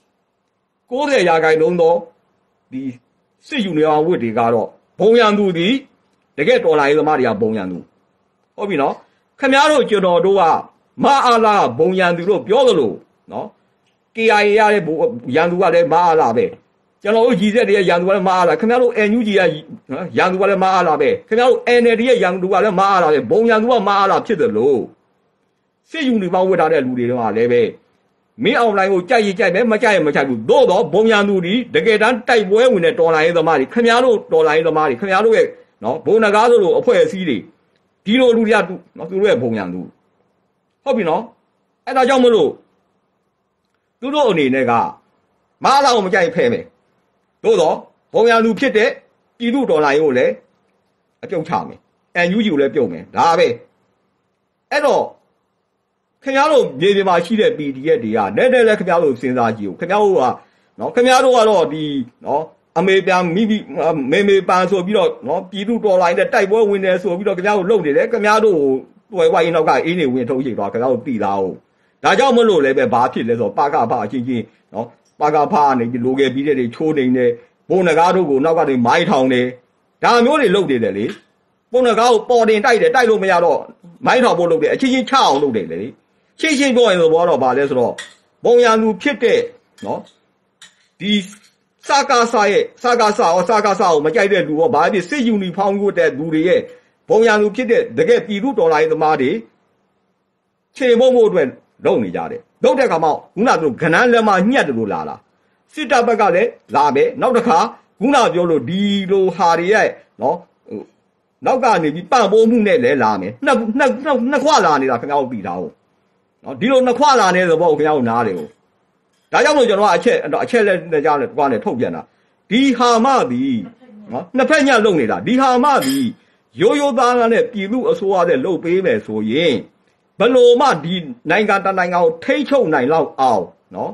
90%တော့ဒီစစ်ယူနေအောင်ဝတ်တွေကတော့ဘုံရန်သူဒီတကယ်တော်လာရေးသမားတွေကဘုံရန်သူဟုတ်ပြီနော်ခင်ဗျားတို့ကျွန်တော်တို့ကမအားလားဘုံရန်သူတို့ပြောသလိုနော် KIA ရတဲ့ရန်သူကလည်းမအားလားပဲကျွန်တော်တို့ကြီးဆက်တဲ့ရန်သူကလည်းမအားလားခင်ဗျားတို့ NUG ရရန်သူကလည်းမအားလားပဲခင်ဗျားတို့ NLD ရဲ့ရန်သူကလည်းမအားလားပဲဘုံရန်သူကမအားလားဖြစ်တယ်လို့စစ်ယူနေပေါင်းဝတ်ထားတဲ့လူတွေတော့လည်းပဲမင်းအောင်လိုင်းကိုကြိုက်ရင်ကြိုက်မယ်မကြိုက်ရင်မကြိုက်ဘူးသို့တော့ဘုံရန်သူဒီတကယ်တမ်းတိုက်ပွဲဝင်တဲ့တော်လိုင်းရေးသမားတွေခင်ဗျားတို့တော်လိုင်းရေးသမားတွေခင်ဗျားတို့ရဲ့နော်ဘုံနဂါးဆိုလို့အဖွဲ့အစည်းတွေဒီလိုလူတွေကနော်သူတို့ရဲ့ဘုံရန်သူဟုတ်ပြီနော်အဲ့ဒါကြောင့်မလို့သူတို့အနေနဲ့ကမအားလောက်မကြိုက်ဖဲ့မယ်သို့တော့ဘုံရန်သူဖြစ်တဲ့ပြည်သူတော်လိုင်းကိုလည်းအပြုတ်ချမယ်NUGကိုလည်းပြုတ်မယ်ဒါပဲအဲ့တော့ခင်ဗျားတို့မြေပြင်မှာရှိတဲ့ PDF တွေကနဲ့နဲ့လည်းခင်ဗျားတို့စဉ်းစားကြည့်ဦးခင်ဗျားတို့ကနော်ခင်ဗျားတို့ကတော့ဒီနော်အမေပြန်မေပန်ဆိုပြီးတော့နော်ပြည်သူတော်လိုင်းတဲ့တိုက်ပွဲဝင်တယ်ဆိုပြီးတော့ခင်ဗျားတို့လုံနေတယ်ခင်ဗျားတို့တွယ်ဝိုင်းနောက်ကအေးနေဝင်ထုတ်ရှိသွားခင်ဗျားတို့တည်သားအောင်ဒါကြောင့်မလို့လည်းပဲဘာဖြစ်လဲဆိုတော့ပါကဖအချင်းချင်းနော်ပါကဖကနေလိုငယ်ပြီးတဲ့တွေချိုးနေတယ်ဘုံနဂါးတို့ကိုနောက်ကနေမိုင်းထောင်တယ်ဒါမျိုးတွေလုပ်နေတယ်လေဘုံနဂါးကိုပေါ်တင်တိုက်တယ်တိုက်လို့မရတော့မိုင်းထောင်ဖို့လုပ်တယ်အချင်းချင်းချအောင်လုပ်တယ်လေရှင်းရှင်းပြောရင်တော့ဘာလဲဆိုတော့ဘုံရန်သူဖြစ်တဲ့နော်ဒီစကားစားရဲ့စကားစားရောစကားစားကိုမကြိုက်တဲ့လူရောဘာဖြစ်စစ်ယူနီဖောင်းကိုတဲ့လူတွေရဲ့ဘုံရန်သူဖြစ်တဲ့တကယ်ပြည်သူတော်လိုင်းသမားတွေခြေမုံဖို့အတွက်လုပ်နေကြတယ်လုပ်တဲ့အခါမှာခုနကကနန်းလက်မညှက်တယ်လို့လာစစ်တပ်ဘက်ကလည်းလာပဲနောက်တစ်ခါခုနပြောလို့ဒီလိုဟာတွေရဲ့နော်နောက်ကနေပြီးပန့်ပိုးမှုနဲ့လည်းလာမယ်နှစ်ခွလာနေတာခင်ဗျားတို့ပြီးတာဟုတ်နော်ဒီလိုနှစ်ခွလာနေတဲ့သဘောကိုခင်ဗျားတို့နားတယ်ကိုဒါကြောင့်မို့ကျွန်တော်ကအချက်လက်ကြားနဲ့တွားနဲ့ထုတ်ပြန်တာဒီဟာမသည်နော်နှစ်ဖက်ညလုံနေတာဒီဟာမသည်ရိုးရိုးသားသားနဲ့ပြည်သူအစိုးရတဲ့လှုပ်ပေးမယ်ဆိုရင်ဘလို့မှဒီနိုင်ငံတနိုင်ငံကိုထိန်းချုပ်နိုင်လောက်အောင်နော်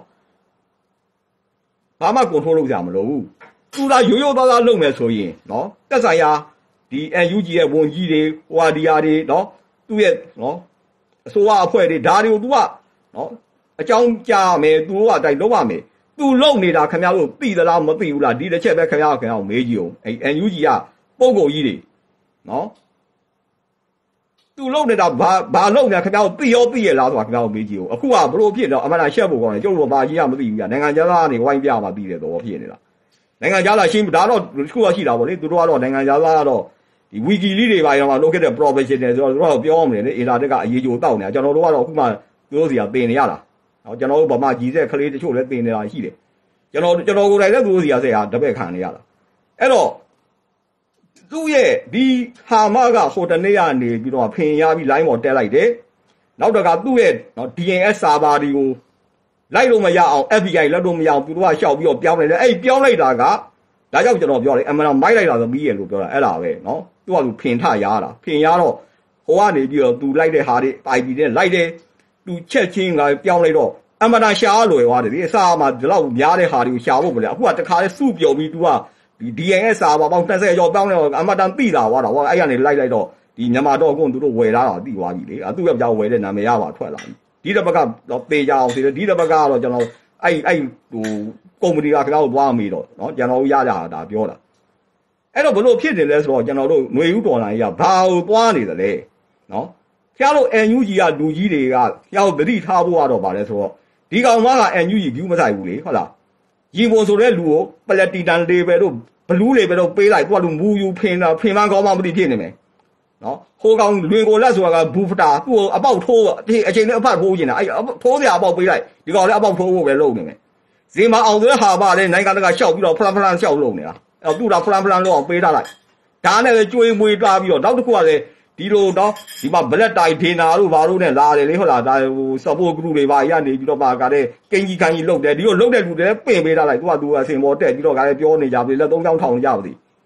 ဘာမှကွန်ထရိုးလုပ်ကြမလို့သူကရိုးရိုးသားသားလုပ်မယ်ဆိုရင်နော်တက်ဆိုင်ရာဒီ NUG ရဲ့ဝန်ကြီးတွေဟိုဒီယာတွေနော်သူ့ရဲ့နော်အစိုးရအဖွဲ့တွေဒါတွေကို तू ကနော်အကြောင်းကြားမယ်သူတို့ကတိုက်လုပ်ရမယ်သူလုံနေတာခင်ဗျားတို့သိသလားမသိဘူးလားဒီတစ်ချက်ပဲခင်ဗျားမေးကြည့်အောင်အဲ NUG ကပုံကိုကြီးတွေနော်သူလုံနေတာဘာလုံနေတာခင်ဗျားတို့သိရောသိရလားဆိုတာခင်ဗျားတို့မေးကြည့်အောင်အခုကဘလို့ဖြစ်တော့အမှန်တရားရှက်ဖို့ကောင်းတယ်ကျုပ်တို့ဘာကြီးကမသိဘူးကနိုင်ငံခြားသားကနေဝိုင်းပြမှသိတယ်တော့ဖြစ်နေတာနိုင်ငံခြားသားရှင်းဒါတော့ခုကရှိတာပေါ့လေသူတို့ကတော့နိုင်ငံခြားသားကတော့ဒီ wiki လေးတွေပါရောမှာလုပ်ခဲ့တဲ့ professional ဆိုတော့တို့ကတော့ပြောအောင်လေအင်တာနက်ကအရေးကြိုတောက်နေတာကျွန်တော်တို့ကတော့အခုမှသူတို့စီကတင်နေရတာနော်ကျွန်တော်တို့ဗမာကြီးဆက်ကလေးတချို့လည်းတင်နေတာရှိတယ်ကျွန်တော်ကိုယ်တိုင်လည်းသူတို့စီကဆက်ရတပည့်ခံနေရတာအဲ့တော့သူ့ရဲ့ဒီဟာမကဟိုတနေ့ကနေပြီးတော့ဖင်ရပြီး line ပေါ်တက်လိုက်တယ်နောက်တော့ကသူ့ရဲ့နော် DNS server တွေကိုလိုက်လို့မရအောင် FBI လက်လို့မရအောင်သူတို့ကရှောက်ပြီးတော့ပြောင်းနေတယ်အဲ့ပြောင်းလိုက်တာကဒါကြောင့်ကျွန်တော်ပြောတယ်အမှန်တော့မိုက်လိုက်တာဆိုပြီးရလို့ပြောတာအဲ့ဒါပဲနော်သူကသူဖင်ထရတာဖင်ရတော့ဟိုကနေပြီးတော့သူလိုက်တဲ့ဟာတွေ IP နဲ့လိုက်တယ်သူချက်ချင်းကပြောင်းလိုက်တော့အမှန်တော့ရှားလွယ်သွားတယ်ဒီအစားမှာဒီလောက်များတဲ့ဟာတွေကိုရှားဖို့မလဲအခုကတခါလဲစုပြော်ပြီးသူကဒီ DNS စာပါပေါင်း20ကျော်တောင်းလိုက်တော့အမှန်တန်သိတာသွားတာဟောအဲ့ကနေလိုက်တော့ဒီမြန်မာတော့အခုသူတို့ဝယ်ထားတာသိသွားပြီလေသူ့ယောက်ျားဝယ်တဲ့နာမည်ရပါထွက်လာပြီဒီတစ်ဘက်ကတော့ပေကြအောင်စီဒီတစ်ဘက်ကတော့ကျွန်တော်အဲ့ဟိုကုမ္ပဏီကကျွန်တော်တို့သွားမိတော့เนาะကျွန်တော်တို့ရကြတာဒါပြောတာအဲ့တော့ဘလို့ဖြစ်တယ်လဲဆိုတော့ကျွန်တော်တို့ຫນွေဦးတော်လိုင်းကြီးကဘာကိုသွားနေတယ်လဲเนาะဖျားလို့ NUG ကလူကြီးတွေကရောက်သတိထားဖို့ကတော့ဗာလဲဆိုတော့ဒီကောင်မက NUG ဘူးမဆိုင်ဘူးလေဟုတ်လားရင်ပေါ်ဆိုတဲ့လူကိုပလက်တီတန်လေးပဲတို့ဘလူးလေးပဲတို့ပေးလိုက်သူကလူမူယူဖင်မန်းကောင်းမှမသိဖြစ်နေမယ်နော်ဟိုကောင်လွင်ကိုလက်ဆိုတာကဘူးဖတာသူ့ကိုအပေါက်ထိုးအချိန်နဲ့အဖတ်ထိုးနေတာအဲ့ထိုးစရာအပေါက်ပေးလိုက်ဒီကောင်လည်းအပေါက်ထိုးဖို့ပဲလုပ်နေမယ်ဇင်မအောင်ဆိုတဲ့ဟာပါလေနိုင်ငံတကာရှောက်ပြီးတော့ဖလန်ရှောက်လုပ်နေတာအဲ့သူ့တော့ဖလန်လုပ်အောင်ပေးထားလိုက်ဒါနဲ့လည်းကြွေးမွေးတွားပြီးတော့နောက်တစ်ခုကလည်းဒီလိုတော့ဒီမှာဘလက်တိုင်ဒေနာတို့ဘာလို့နဲ့လာတယ်လေဟုတ်လားဒါဟို support group တွေပါရနေပြီးတော့ပါကတဲ့ကင်ကြီးခိုင်းကြီးလုတ်တယ်ဒီလိုလုတ်တဲ့လူတွေလည်းပင့်ပေးထားလိုက်သူကအစင်ပေါ်တက်ပြီးတော့ကလည်းပြောနေကြပြီလက်သုံးချောင်းထောင်ကြပါသည်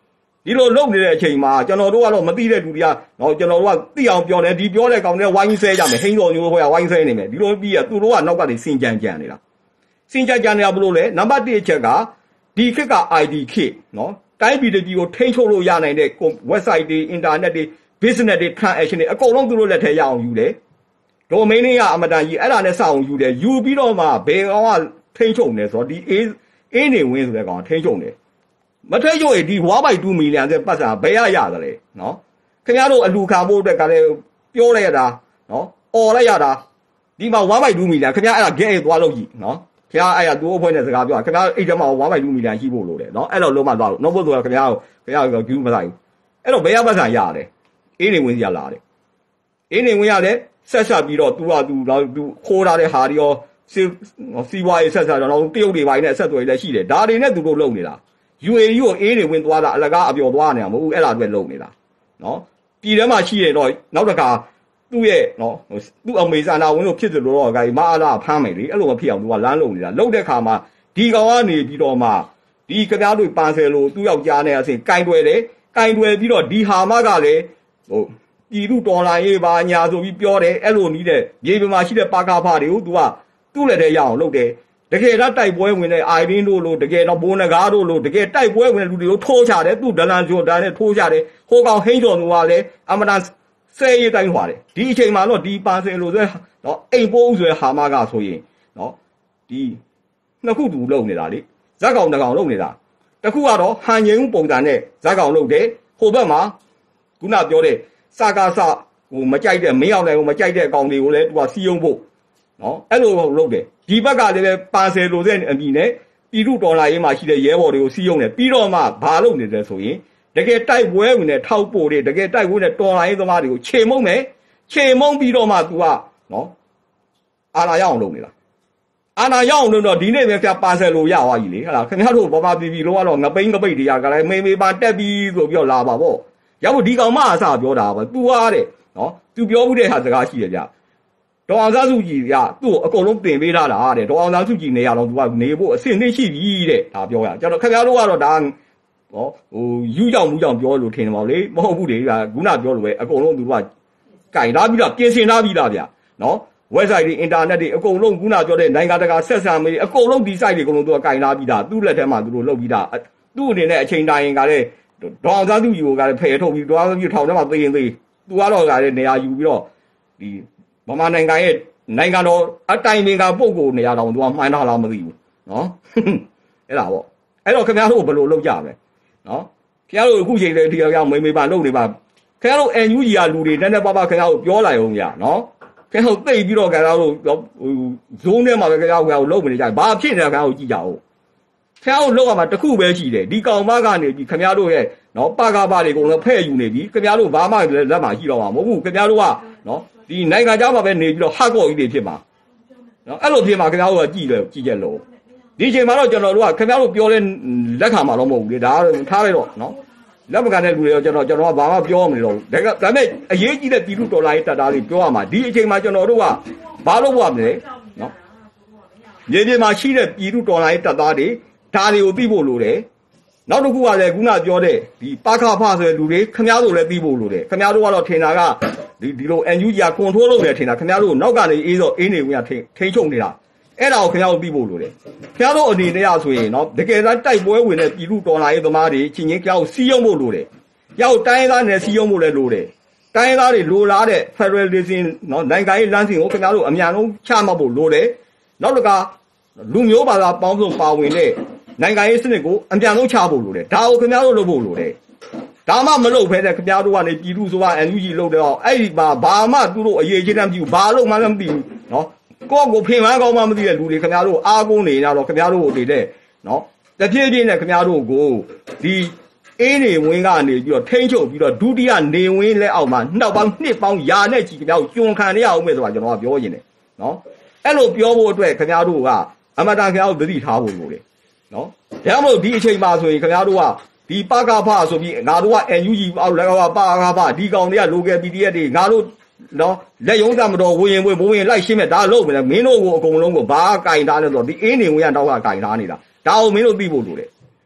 ဒီလိုလုပ်နေတဲ့အချိန်မှာကျွန်တော်တို့ကတော့မသိတဲ့လူတွေကနော်ကျွန်တော်တို့ကသိအောင်ပြောတယ်ဒီပြောတဲ့ကောင်တွေဝိုင်းဆဲကြမယ်ဟင်းတော်မျိုးဟိုကဝိုင်းဆဲနေမယ်ဒီလိုပြီးရသူတို့ကနောက်ကနေစင်ကြံကြံနေတာစင်ကြံကြံနေတာဘလို့လဲနံပါတ်1အချက်ကဒီခေတ်က ID ခေတ်နော်တိုင်းပြည်တပြည်ကိုထိန်းချုပ်လို့ရနိုင်တဲ့ website တွေ internet တွေ business တွေ transaction တွေအကုန်လုံးသူတို့လက်ထဲရအောင်ယူတယ် domain တွေကအမတန်ကြီးအဲ့ဒါနဲ့စအောင်ယူတယ်ယူပြီးတော့မှဘယ်ကောင်ကထိန်းချုပ်နေဆိုတော့ဒီအေးနေဝင်းဆိုတဲ့ကောင်ထိန်းချုပ်နေမထိန်းချုပ်ရင်ဒီ 1.2 million တဲ့ပတ်စံဘယ်ရရတယ်လဲနော်ခင်ဗျားတို့အလူခံဖို့အတွက်ကလည်းပြောလိုက်ရတာနော်អော်လိုက်ရတာဒီမှာ 1.2 million ခင်ဗျားအဲ့ဒါ get သွားလို့ကြီးနော်ခင်ဗျားအဲ့ဒါသူ့အဖွဲ့နဲ့စကားပြောခင်ဗျားအဲ့ဒီမှာ 1.2 million ရှိဖို့လို့တယ်နော်အဲ့လိုလုံးမသွားလို့နောက်ဖို့ဆိုတော့ခင်ဗျားကိုကျူးမဆိုင်အဲ့တော့ဘယ်ရပတ်စံရတယ်အေးနေဝင်းစီရလာတယ်အေးနေဝင်းရတယ်ဆက်ဆက်ပြီးတော့သူခိုးထားတဲ့ဟာတွေရောစီဝါရေးဆက်ဆက်တော့တရုတ်တွေပိုင်းနဲ့ဆက်သွယ်လည်းရှိတယ်ဒါတွေနဲ့သူတို့လုံနေတာ UAE ကိုအေးနေဝင်သွားတာအလကားအပျော်သွားနေတာမဟုတ်ဘူးအဲ့ဒါအတွက်လုံနေတာနော်ပြည်ထဲမှာရှိရတော့နောက်တစ်ခါသူ့ရဲ့နော်သူ့အမေစန္ဒဝင်းလို့ဖြစ်တယ်လို့တော့ဂိုင်းမအားလားဖမ်းမယ်လေအဲ့လိုမဖြစ်အောင်သူကလမ်းလုံနေတာလုံတဲ့ခါမှာဒီကောင်ကနေပြီးတော့မှဒီကပြားတွေပန်ဆယ်လို့သူ့ယောက်ျားနဲ့အစဉ်ကင်တွယ်တယ်ကင်တွယ်ပြီးတော့ဒီဟာမကလည်းဟိုပြည်သူတော်လာရေးပါညာဆိုပြီးပြောတယ်အဲ့လိုနီးတဲ့မြေပြင်မှာရှိတဲ့ပါကားဖာတွေကိုသူကသူ့လက်ထဲရအောင်လုပ်တယ်တကယ်တော့တိုက်ပွဲဝင်တဲ့အိုင်ရင်းတို့လို့တကယ်တော့ဘိုးနဂါးတို့လို့တကယ်တိုက်ပွဲဝင်တဲ့လူတွေကိုထိုးချတယ်သူ့ဒလန်ဂျိုတန်နဲ့ထိုးချတယ်ဟိုကောင်ဟိန်းတော်ကလည်းအမတန်ဆဲရေးတိုင်းထွာတယ်ဒီအချိန်မှာတော့ဒီပါဆယ်လို့ဆိုတော့အိမ်ပိုးဥဆိုတဲ့ဟာမကဆိုရင်နော်ဒီနှစ်ခုတူလုံနေတာလေဇက်ကောင်တကောင်လုံနေတာတခုကတော့ဟန်ငိန်ပုံစံနဲ့ဇက်ကောင်လုံတယ်ဟိုဘက်မှာခုနပြောတဲ့စကားစဟိုမကြိုက်တဲ့မင်းအောင်နိုင်ကိုမကြိုက်တဲ့အကောင်တွေကိုလည်းသူကစီးယုံဖို့နော်အဲ့လိုလုပ်တယ်ဒီဘက်ကလည်းပဲပါဆယ်လို့တဲ့အမိနဲ့ပြည်သူတော်လာရေးမှာရှိတဲ့ရဲဘော်တွေကိုစီးယုံတယ်ပြီးတော့မှဘာလုပ်နေတယ်ဆိုရင်တကယ်တိုက်ပွဲဝင်တဲ့ထောက်ပို့တွေတကယ်တိုက်ပွဲနဲ့တော်လာရေးသမားတွေကိုခြေမုံမယ်ခြေမုံပြီးတော့မှ तू ကနော်အာနာရအောင်လုပ်နေတာအာနာရအောင်လုပ်တော့ဒီနေ့ပဲပါဆယ်လို့ရသွားပြီလေဟလာခင်ဗျားတို့ဘာပြည်ပြည်လို့ကတော့ငပိန်းငပိတ်တွေကလည်းမေပါတက်ပြီးဆိုပြီးတော့လာပါပေါ့ရောက်ဖို့ဒီကောင်မအစပြောတာပါ तू အားတဲ့နော် तू ပြောမှုတဲ့ဟာစကားရှိတယ်ဗျဒေါအောင်ဆန်းစုကြည်ကသူ့ကိုအကုန်လုံးတင်ပေးထားတာတဲ့ဒေါအောင်ဆန်းစုကြည်နေရတော့ तू ကနေဖို့အဆင့်သင့်ရှိပြီတဲ့ဒါပြောရကျွန်တော်ခင်ဗျားတို့ကတော့ဒါနော်ဟိုယူကြောင်မှုကြောင်ပြောလို့ထင်တယ်မဟုတ်လေမဟုတ်ဘူးလေခုနပြောလို့ပဲအကုန်လုံး तू ကကင်ထားပြီးတော့ပြင်ဆင်ထားပြီးသားဗျနော် website တွေ internet တွေအကုန်လုံးခုနပြောတဲ့နိုင်ငံတကာဆက်ဆံရေးအကုန်လုံးဒီ site တွေအကုန်လုံး तू ကကင်ထားပြီးသားသူ့လက်ထဲမှာ तू တို့လုပ်ပြီးသားသူ့အနေနဲ့အချိန်တိုင်းကလည်းဒေါအောင်ဆန်းစုကြည်ကိုကလည်းဖယ်ထုတ်ပြီးဒေါအောင်ဆန်းစုကြည်ထောင်ထဲမှာသိရင်သိ तू ကတော့ကလည်းနေရာယူပြီးတော့ဒီဗမာနိုင်ငံရဲ့နိုင်ငံတော်အတိုင်ပင်ခံပုဂ္ဂိုလ်နေရာတော် तू ကမှန်းထားလားမသိဘူးနော်အဲ့ဒါပေါ့အဲ့တော့ခင်ဗျားတို့ဘယ်လိုလုပ်ကြမလဲနော်ခင်ဗျားတို့အခုချိန်လေးတရားကြောင့်မေပါလုပ်နေပါခင်ဗျားတို့ NUG ကလူတွေနည်းနည်းပါးပါးခင်ဗျားတို့ပြောလိုက်အောင်ဗျာနော်ခင်ဗျားတို့သိပြီးတော့ခင်ဗျားတို့ဇုံးထဲမှာပဲခင်ဗျားတို့လုပ်နေကြဘာဖြစ်နေလဲခင်ဗျားတို့ကြည့်ကြအောင်ခင်ဗျားတို့လောက်ရမှာတစ်ခုပဲရှိတယ်ဒီကောင်မကနေပြီးခင်ဗျားတို့ရဲ့နော်ပါကားပါတွေအကုန်လုံးဖဲ့ယူနေပြီခင်ဗျားတို့ဘာမှလက်မှာရှိတော့မှာမဟုတ်ဘူးခင်ဗျားတို့ကနော်ဒီနိုင်ငံခြားမှာပဲနေပြီးတော့ဟတ်ကော့ကြီးတွေဖြစ်မှာနော်အဲ့လိုဖြစ်မှာခင်ဗျားတို့ကကြည့်ကြလို့ဒီချိန်မှာတော့ကျွန်တော်တို့ကခင်ဗျားတို့ပြောတဲ့လက်ခံမှာတော့မဟုတ်ဘူးလေဒါထားလိုက်တော့နော်လက်မကန်တဲ့လူတွေရောကျွန်တော်ကဘာမှပြောမနေတော့ဘူးဒါပေမဲ့အရေးကြီးတဲ့ပြည်သူတော်လှန်ရေးတပ်သားတွေပြောရမှာဒီအချိန်မှာကျွန်တော်တို့ကဘာလုပ်ရမလဲနော်မြေပြင်မှာရှိတဲ့ပြည်သူတော်လှန်ရေးတပ်သားတွေဒါတွေကိုသိဖို့လိုတယ်နောက်တစ်ခုကလည်းခုနပြောတဲ့ဒီပါခဖဆိုတဲ့လူတွေခင်ဗျားတို့လည်းသိဖို့လိုတယ်ခင်ဗျားတို့ကတော့ထင်တာကဒီလို NUG က control လုပ်နေထင်တာခင်ဗျားတို့နောက်ကနေအေးနေဝင်ထိန်းချုပ်နေတာအဲ့ဒါကိုခင်ဗျားတို့သိဖို့လိုတယ်ခင်ဗျားတို့အနေနဲ့ဆိုရင်နော်တကယ်တမ်းတိုက်ပွဲဝင်တဲ့ပြည်သူတော်လှန်ရေးသမားတွေချင်းချင်းကြောက်စီးရုံဖို့လိုတယ်ရောက်တိုင်းသားနဲ့စီးရုံဖို့လည်းလိုတယ်တိုင်းသားတွေလိုလားတဲ့ federalism နော်နိုင်ငံရေးလမ်းစဉ်ကိုခင်ဗျားတို့အများဆုံးချမှတ်ဖို့လိုတယ်နောက်တစ်ခါလူမျိုးဘာသာပေါင်းစုံပါဝင်တဲ့နိုင်ငံရေးစနစ်ကိုအများဆုံးချဖို့လိုတယ်ဒါကိုခင်ဗျားတို့လုပ်ဖို့လိုတယ်ဒါမှမလုပ်ဖဲတဲ့ခင်ဗျားတို့ကနေပြည်သူဆိုတာ NUG လုပ်တော့အဲ့ဒီဘာမှသူတို့အရေးချင်းတမ်းမကြည့်ဘူးဘာလို့မှလည်းမသိဘူးနော်ကိုဖင်မန်းကောင်းမှမသိတဲ့လူတွေခင်ဗျားတို့အားကိုးနေကြတော့ခင်ဗျားတို့ကိုနေတဲ့နော်တဖြည်းဖြည်းနဲ့ခင်ဗျားတို့ကိုဒီအေးနေဝင်းကနေပြီးတော့ထိန်းချုပ်ပြီးတော့ဒုတိယနေဝင်းလက်အောက်မှာနှစ်ပေါင်းရာနဲ့ချီခင်ဗျားတို့ကျွန်ခံရအောင်မယ်ဆိုတာကျွန်တော်ကပြောနေတယ်နော်အဲ့လိုပြောဖို့အတွက်ခင်ဗျားတို့ကအမတန်ခင်ဗျားတို့သတိထားဖို့လိုတယ်နော်ဒါမှမဟုတ်ဒီအချိန်မှာဆိုရင်ခင်ဗျားတို့ကဒီပါကဖဆိုပြီးငါတို့က NUG အောက်လက်ကပါကဖဒီကောင်တွေက local PDF တွေငါတို့နော်လက်ရုံးသားမတော်ဝင်ဘိုးဝင်လိုက်ရှင်းမဲ့ဒါလို့မလဲမင်းတို့ကိုအကုန်လုံးကိုဘာကင်ထားလဲဆိုတော့ဒီအင်းနေဝင်ရတော့ကကင်ထားနေတာဒါအောင်မင်းတို့သိဖို့လိုတယ်နော်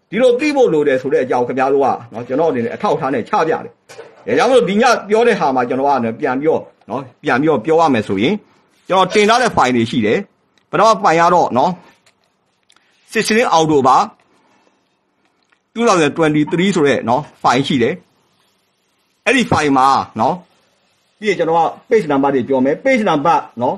ဒီလိုသိဖို့လိုတယ်ဆိုတဲ့အကြောင်းခင်ဗျားတို့ကနော်ကျွန်တော်အနေနဲ့အထောက်ထားနဲ့ချပြတယ်။ဒါကြောင့်မလို့ဒီညပြောတဲ့ဟာမှာကျွန်တော်ကပြန်ပြီးတော့ပြောရမယ်ဆိုရင်ကျွန်တော်တင်ထားတဲ့ file တွေရှိတယ်။ပထမ file ကတော့နော်16 အောက်တိုဘာ2023ဆိုတဲ့နော် file ရှိတယ်။အဲ့ဒီ file မှာနော်ပြီးရင်ကျွန်တော်က page number တွေပြောမယ် page number နော်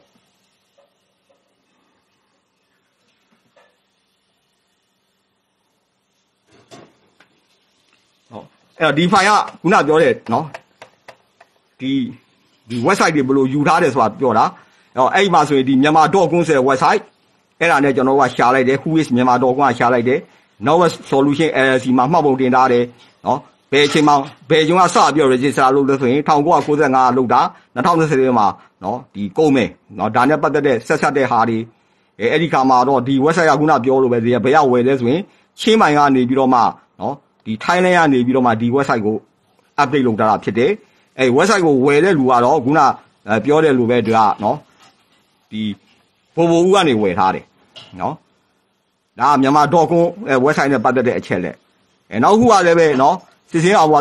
အဲ့တော့ဒီ file ကခုနပြောတဲ့နော်ဒီ website တွေဘယ်လိုယူထားတယ်ဆိုတာပြောတာအဲ့ဒီမှာဆိုရင်ဒီ myanmar.com ဆိုတဲ့ website အဲ့ဒါနဲ့ကျွန်တော်ကရှာလိုက်တယ် who is myanmar.com ကရှာလိုက်တယ် Novus Solution LLC မှာမှတ်ပုံတင်ထားတယ်နော်ဘယ်အချိန်မှာဘယ်ကျွန်ကစပြီးတော့ register လုပ်လို့ဆိုရင်1995လုပ်တာ2020မှာနော်ဒီကုန်မယ်နော်ဒါနဲ့ပတ်သက်တဲ့ဆက်တဲ့ဟာတွေအဲ့ဒီခါမှာတော့ဒီ website ကခုနပြောလို့ပဲဒီဘယ်ရောက်ဝယ်လဲဆိုရင်ချင်းမိုင်ကနေပြီးတော့မှနော်ဒီ Thailand ကနေပြီးတော့မှဒီ website ကို update လုပ်ထားတာဖြစ်တယ်အဲ့ website ကိုဝယ်တဲ့လူကတော့ခုနပြောတဲ့လူပဲဒီကနော်ဒီဘိုဘိုဦးကနေဝယ်ထားတယ်နော်ဒါမြန်မာ.com website နဲ့ပတ်သက်တဲ့အချက်လက်နောက်ခုကလည်းပဲနော်စစ်စင်းအောင်က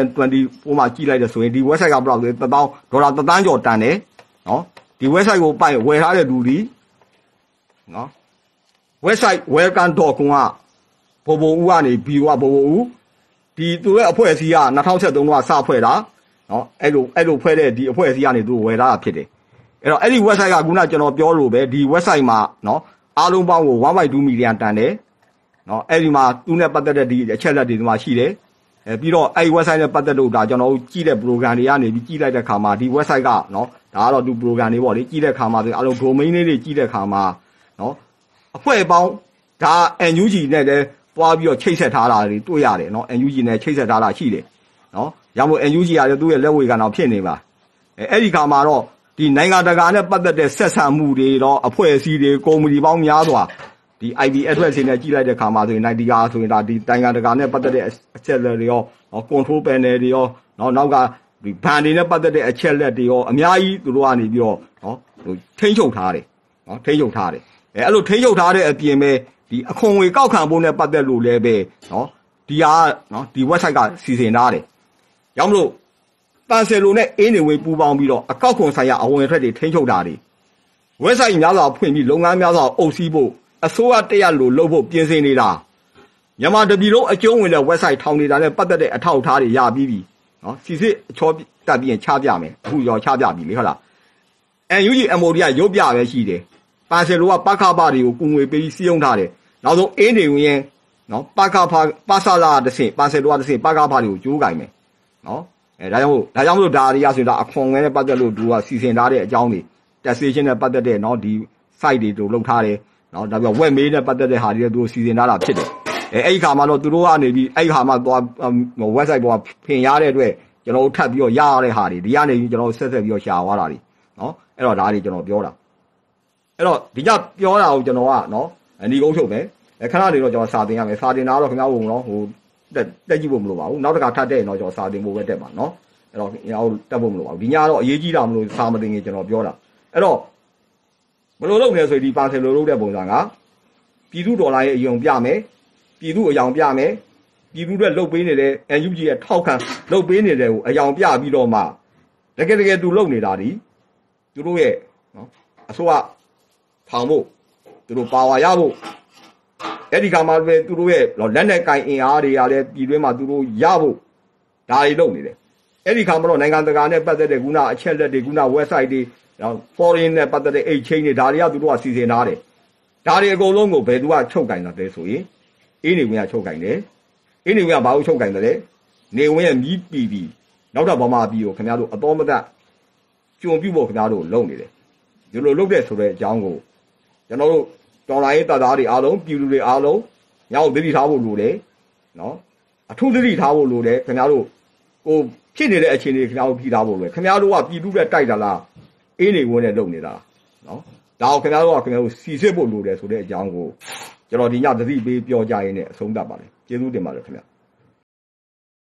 2024မှာကြည့်လိုက်တယ်ဆိုရင်ဒီ website ကဘယ်လောက်လဲ$1,000 1,000,000 ကျော်တန်တယ်နော်ဒီ website ကိုပိုင်ဝယ်ထားတဲ့လူဒီနော် website welcome.com ကဘိုဘိုဦးကနေဘီကဘိုဘိုဦးဒီသူရဲ့အဖွဲ့အစည်းက2013ကစဖွဲ့တာနော်အဲ့လိုဖွဲ့တဲ့ဒီအဖွဲ့အစည်းကနေသူဝယ်ထားတာဖြစ်တယ်အဲ့တော့အဲ့ဒီ website ကခုနကျွန်တော်ပြောလို့ပဲဒီ website မှာနော်အားလုံးပေါင်းကို 1.2 million တန်တယ်နော်အဲ့ဒီမှာသူနဲ့ပတ်သက်တဲ့ဒီအချက်လက်တွေဒီမှာရှိတယ်ပြီးတော့အဲ့ဒီ website နဲ့ပတ်သက်လို့ဒါကျွန်တော်တို့ကြည့်တဲ့ program တွေကနေပြီးကြည့်လိုက်တဲ့ခါမှာဒီ website ကနော်ဒါကတော့သူ program တွေပေါ့လေကြည့်တဲ့ခါမှာဆိုအားလုံး domain လေးတွေကြည့်တဲ့ခါမှာနော်အဖွဲ့ပေါင်းဒါ NUG နဲ့လည်းတွားပြီးတော့ချိတ်ဆက်ထားတာတွေတွေ့ရတယ်နော် NUG နဲ့ချိတ်ဆက်ထားတာရှိတယ်နော်ရမို့ NUG ကလည်းသူ့ရဲ့လက်ဝေကန်တော်ဖြစ်နေပါအဲ့ဒီခါမှာတော့ဒီနိုင်ငံတကာနဲ့ပတ်သက်တဲ့ဆက်ဆံမှုတွေတော့အဖွဲ့အစည်းတွေကုမ္ပဏီပေါင်းများစွာဒီ IP address တွေနဲ့ကြည့်လိုက်တဲ့ခါမှာဆိုရင်90ကဆိုရင်ဒါဒီနိုင်ငံတကာနဲ့ပတ်သက်တဲ့အချက်လက်တွေရော control panel တွေရောနောက်ကဒီဘဏ်တွေနဲ့ပတ်သက်တဲ့အချက်လက်တွေရောအများကြီးသူတို့ကနေပြီးတော့နော်ထိန်းချုပ်ထားတယ်နော်ထိန်းချုပ်ထားတယ်အဲ့လိုထိန်းချုပ်ထားတဲ့အပြင်ပဲဒီအခွန်ငွေကောက်ခံဖို့နဲ့ပတ်သက်လို့လည်းပဲနော်ဒီဟာနော်ဒီ website ကစီစဉ်ထားတယ်ရောက်မလို့ပန်ဆယ်လိုနဲ့အင်းနေဝေးပူပေါင်းပြီးတော့အကောက်ခွန်ဆိုင်ရာအဝင်အထွက်တွေထိန်းချုပ်တာတွေ website များစွာဖွင့်ပြီးလုပ်ငန်းများစွာအုပ်စီးဖို့အစိုးရတရားလိုလုပ်ဖို့ပြင်ဆင်နေတာမြန်မာတပြည်လုံးအကျုံးဝင်တဲ့ website ထောင်နေတာနဲ့ပတ်သက်တဲ့အထောက်အထားတွေရပြီးပြီနော်စီစစ်အချောတက်ပြီးရင်ချပြမယ်အခုရောချပြပြီလေဟုတ်လား NUG MOD ကရုပ်ပြပဲရှိတယ်ပန်ဆယ်လိုကပခပတွေကိုကုငွေပေးစီးရုံထားတယ်နောက်ဆုံးအင်းနေဝင်နော်ပခဖပါဆလာတစ်ဆင့်ပန်ဆယ်လိုကတစ်ဆင့်ပခဖတွေကိုကြိုးကင်မယ်နော်ဒါကြောင့်မလို့ဒါတွေကဆိုတော့အခွန်ငွေနဲ့ပတ်သက်လို့သူကစီစဉ်ထားတဲ့အကြောင်းတွေ taxation နဲ့ပတ်သက်တဲ့เนาะဒီ site တွေတို့လုပ်ထားတယ်เนาะဒါပြီး web mail နဲ့ပတ်သက်တဲ့ဟာတွေသူစီစဉ်ထားတာဖြစ်တယ်အဲ့ဒီခါမှာတော့သူတို့ကနေပြီးအဲ့ဒီခါမှာသွား website ပေါ်ဖင်ရတဲ့အတွက်ကျွန်တော်တို့ထပ်ပြီးတော့ရရတဲ့ဟာတွေဒီကနေပြီးကျွန်တော်ဆက်ပြီးတော့ရှာသွားတာတွေเนาะအဲ့တော့ဒါတွေကျွန်တော်ပြောတာအဲ့တော့ဒီကပြောတာကိုကျွန်တော်ကเนาะဒီကုန်းချုပ်မယ်ခဏနေတော့ကျွန်တော်စာတင်ရမယ်စာတင်တာတော့ခင်ဗျားတို့เนาะဟိုတက်ကြည့်ဖို့မလိုပါဘူးနောက်တစ်ခါထပ်တဲ့ရင်တော့ကျွန်တော်စာတင်ဖို့ပဲတက်ပါเนาะအဲ့တော့အောင်တက်ဖို့မလိုပါဘူးဒီညတော့အရေးကြီးတာမလို့စာမတင်ရင်ကျွန်တော်ပြောတာအဲ့တော့ဘယ်လိုလုပ်လဲဆိုဒီပါဆယ်လိုလုပ်တဲ့ပုံစံကပြည်သူဒေါ်လာရဲ့အယုံပြမယ်ပြည်သူအယောင်ပြမယ်ပြည်သူတွေလှုပ်ပေးနေတဲ့ NUG ရဲ့ထောက်ခံလှုပ်ပေးနေတဲ့ကိုအယောင်ပြပြီးတော့မှတကယ်သူလှုပ်နေတာဒီသူတို့ရဲ့နော်အစိုးရထောင်ဖို့သူတို့ပါဝါရဖို့အဲ့ဒီခါမှာပဲသူတို့ရဲ့လက်နဲ့ကင်အင်အားတွေကလည်းပြည်တွင်းမှာသူတို့ရဖို့ဒါတွေလုပ်နေတယ်အဲ့ဒီခါမှာတော့နိုင်ငံတကာနဲ့ပတ်သက်တဲ့ခုနအချက်လက်တွေခုန website တွေ foreign နဲ့ပတ်သက်တဲ့ exchange တွေဒါတွေကသူတို့ကစီစဉ်ထားတယ်ဒါတွေအကုန်လုံးကိုဘယ်သူကချုပ်ကင်တာလဲဆိုရင်အင်းနေဝင်ကချုပ်ကင်တယ်အင်းနေဝင်ကဘာလို့ချုပ်ကင်တယ်လဲနေဝင်ရဲ့မြီးပီပီနောက်တော့ဗမာပြည်ကိုခင်ဗျားတို့အတော်မသက်ကြုံပြုတ်ဖို့ခင်ဗျားတို့လုပ်နေတယ်ဒီလိုလုပ်တဲ့ဆိုတဲ့အကြောင်းကိုကျွန်တော်တို့တော်လိုင်းတပ်သားတွေအားလုံးပြည်သူတွေအားလုံးညောင်းသတိထားဖို့လိုတယ်နော်အထူးသတိထားဖို့လိုတယ်ခင်ဗျားတို့ကိုဖြစ်နေတဲ့အခြေအနေခင်ဗျားတို့ဖြေထားဖို့လိုတယ်ခင်ဗျားတို့ကပြည်သူတွေတိုက်တာလားအင်းနေဝင်နဲ့လုပ်နေတာနော်ဒါကိုခင်ဗျားတို့စီစစ်ဖို့လိုတယ်ဆိုတဲ့အကြောင်းကိုကျွန်တော်ဒီညသတိပေးပြောကြရင်းနဲ့အဆုံးသတ်ပါတယ်ကျေးဇူးတင်ပါတယ်ခင်ဗျာ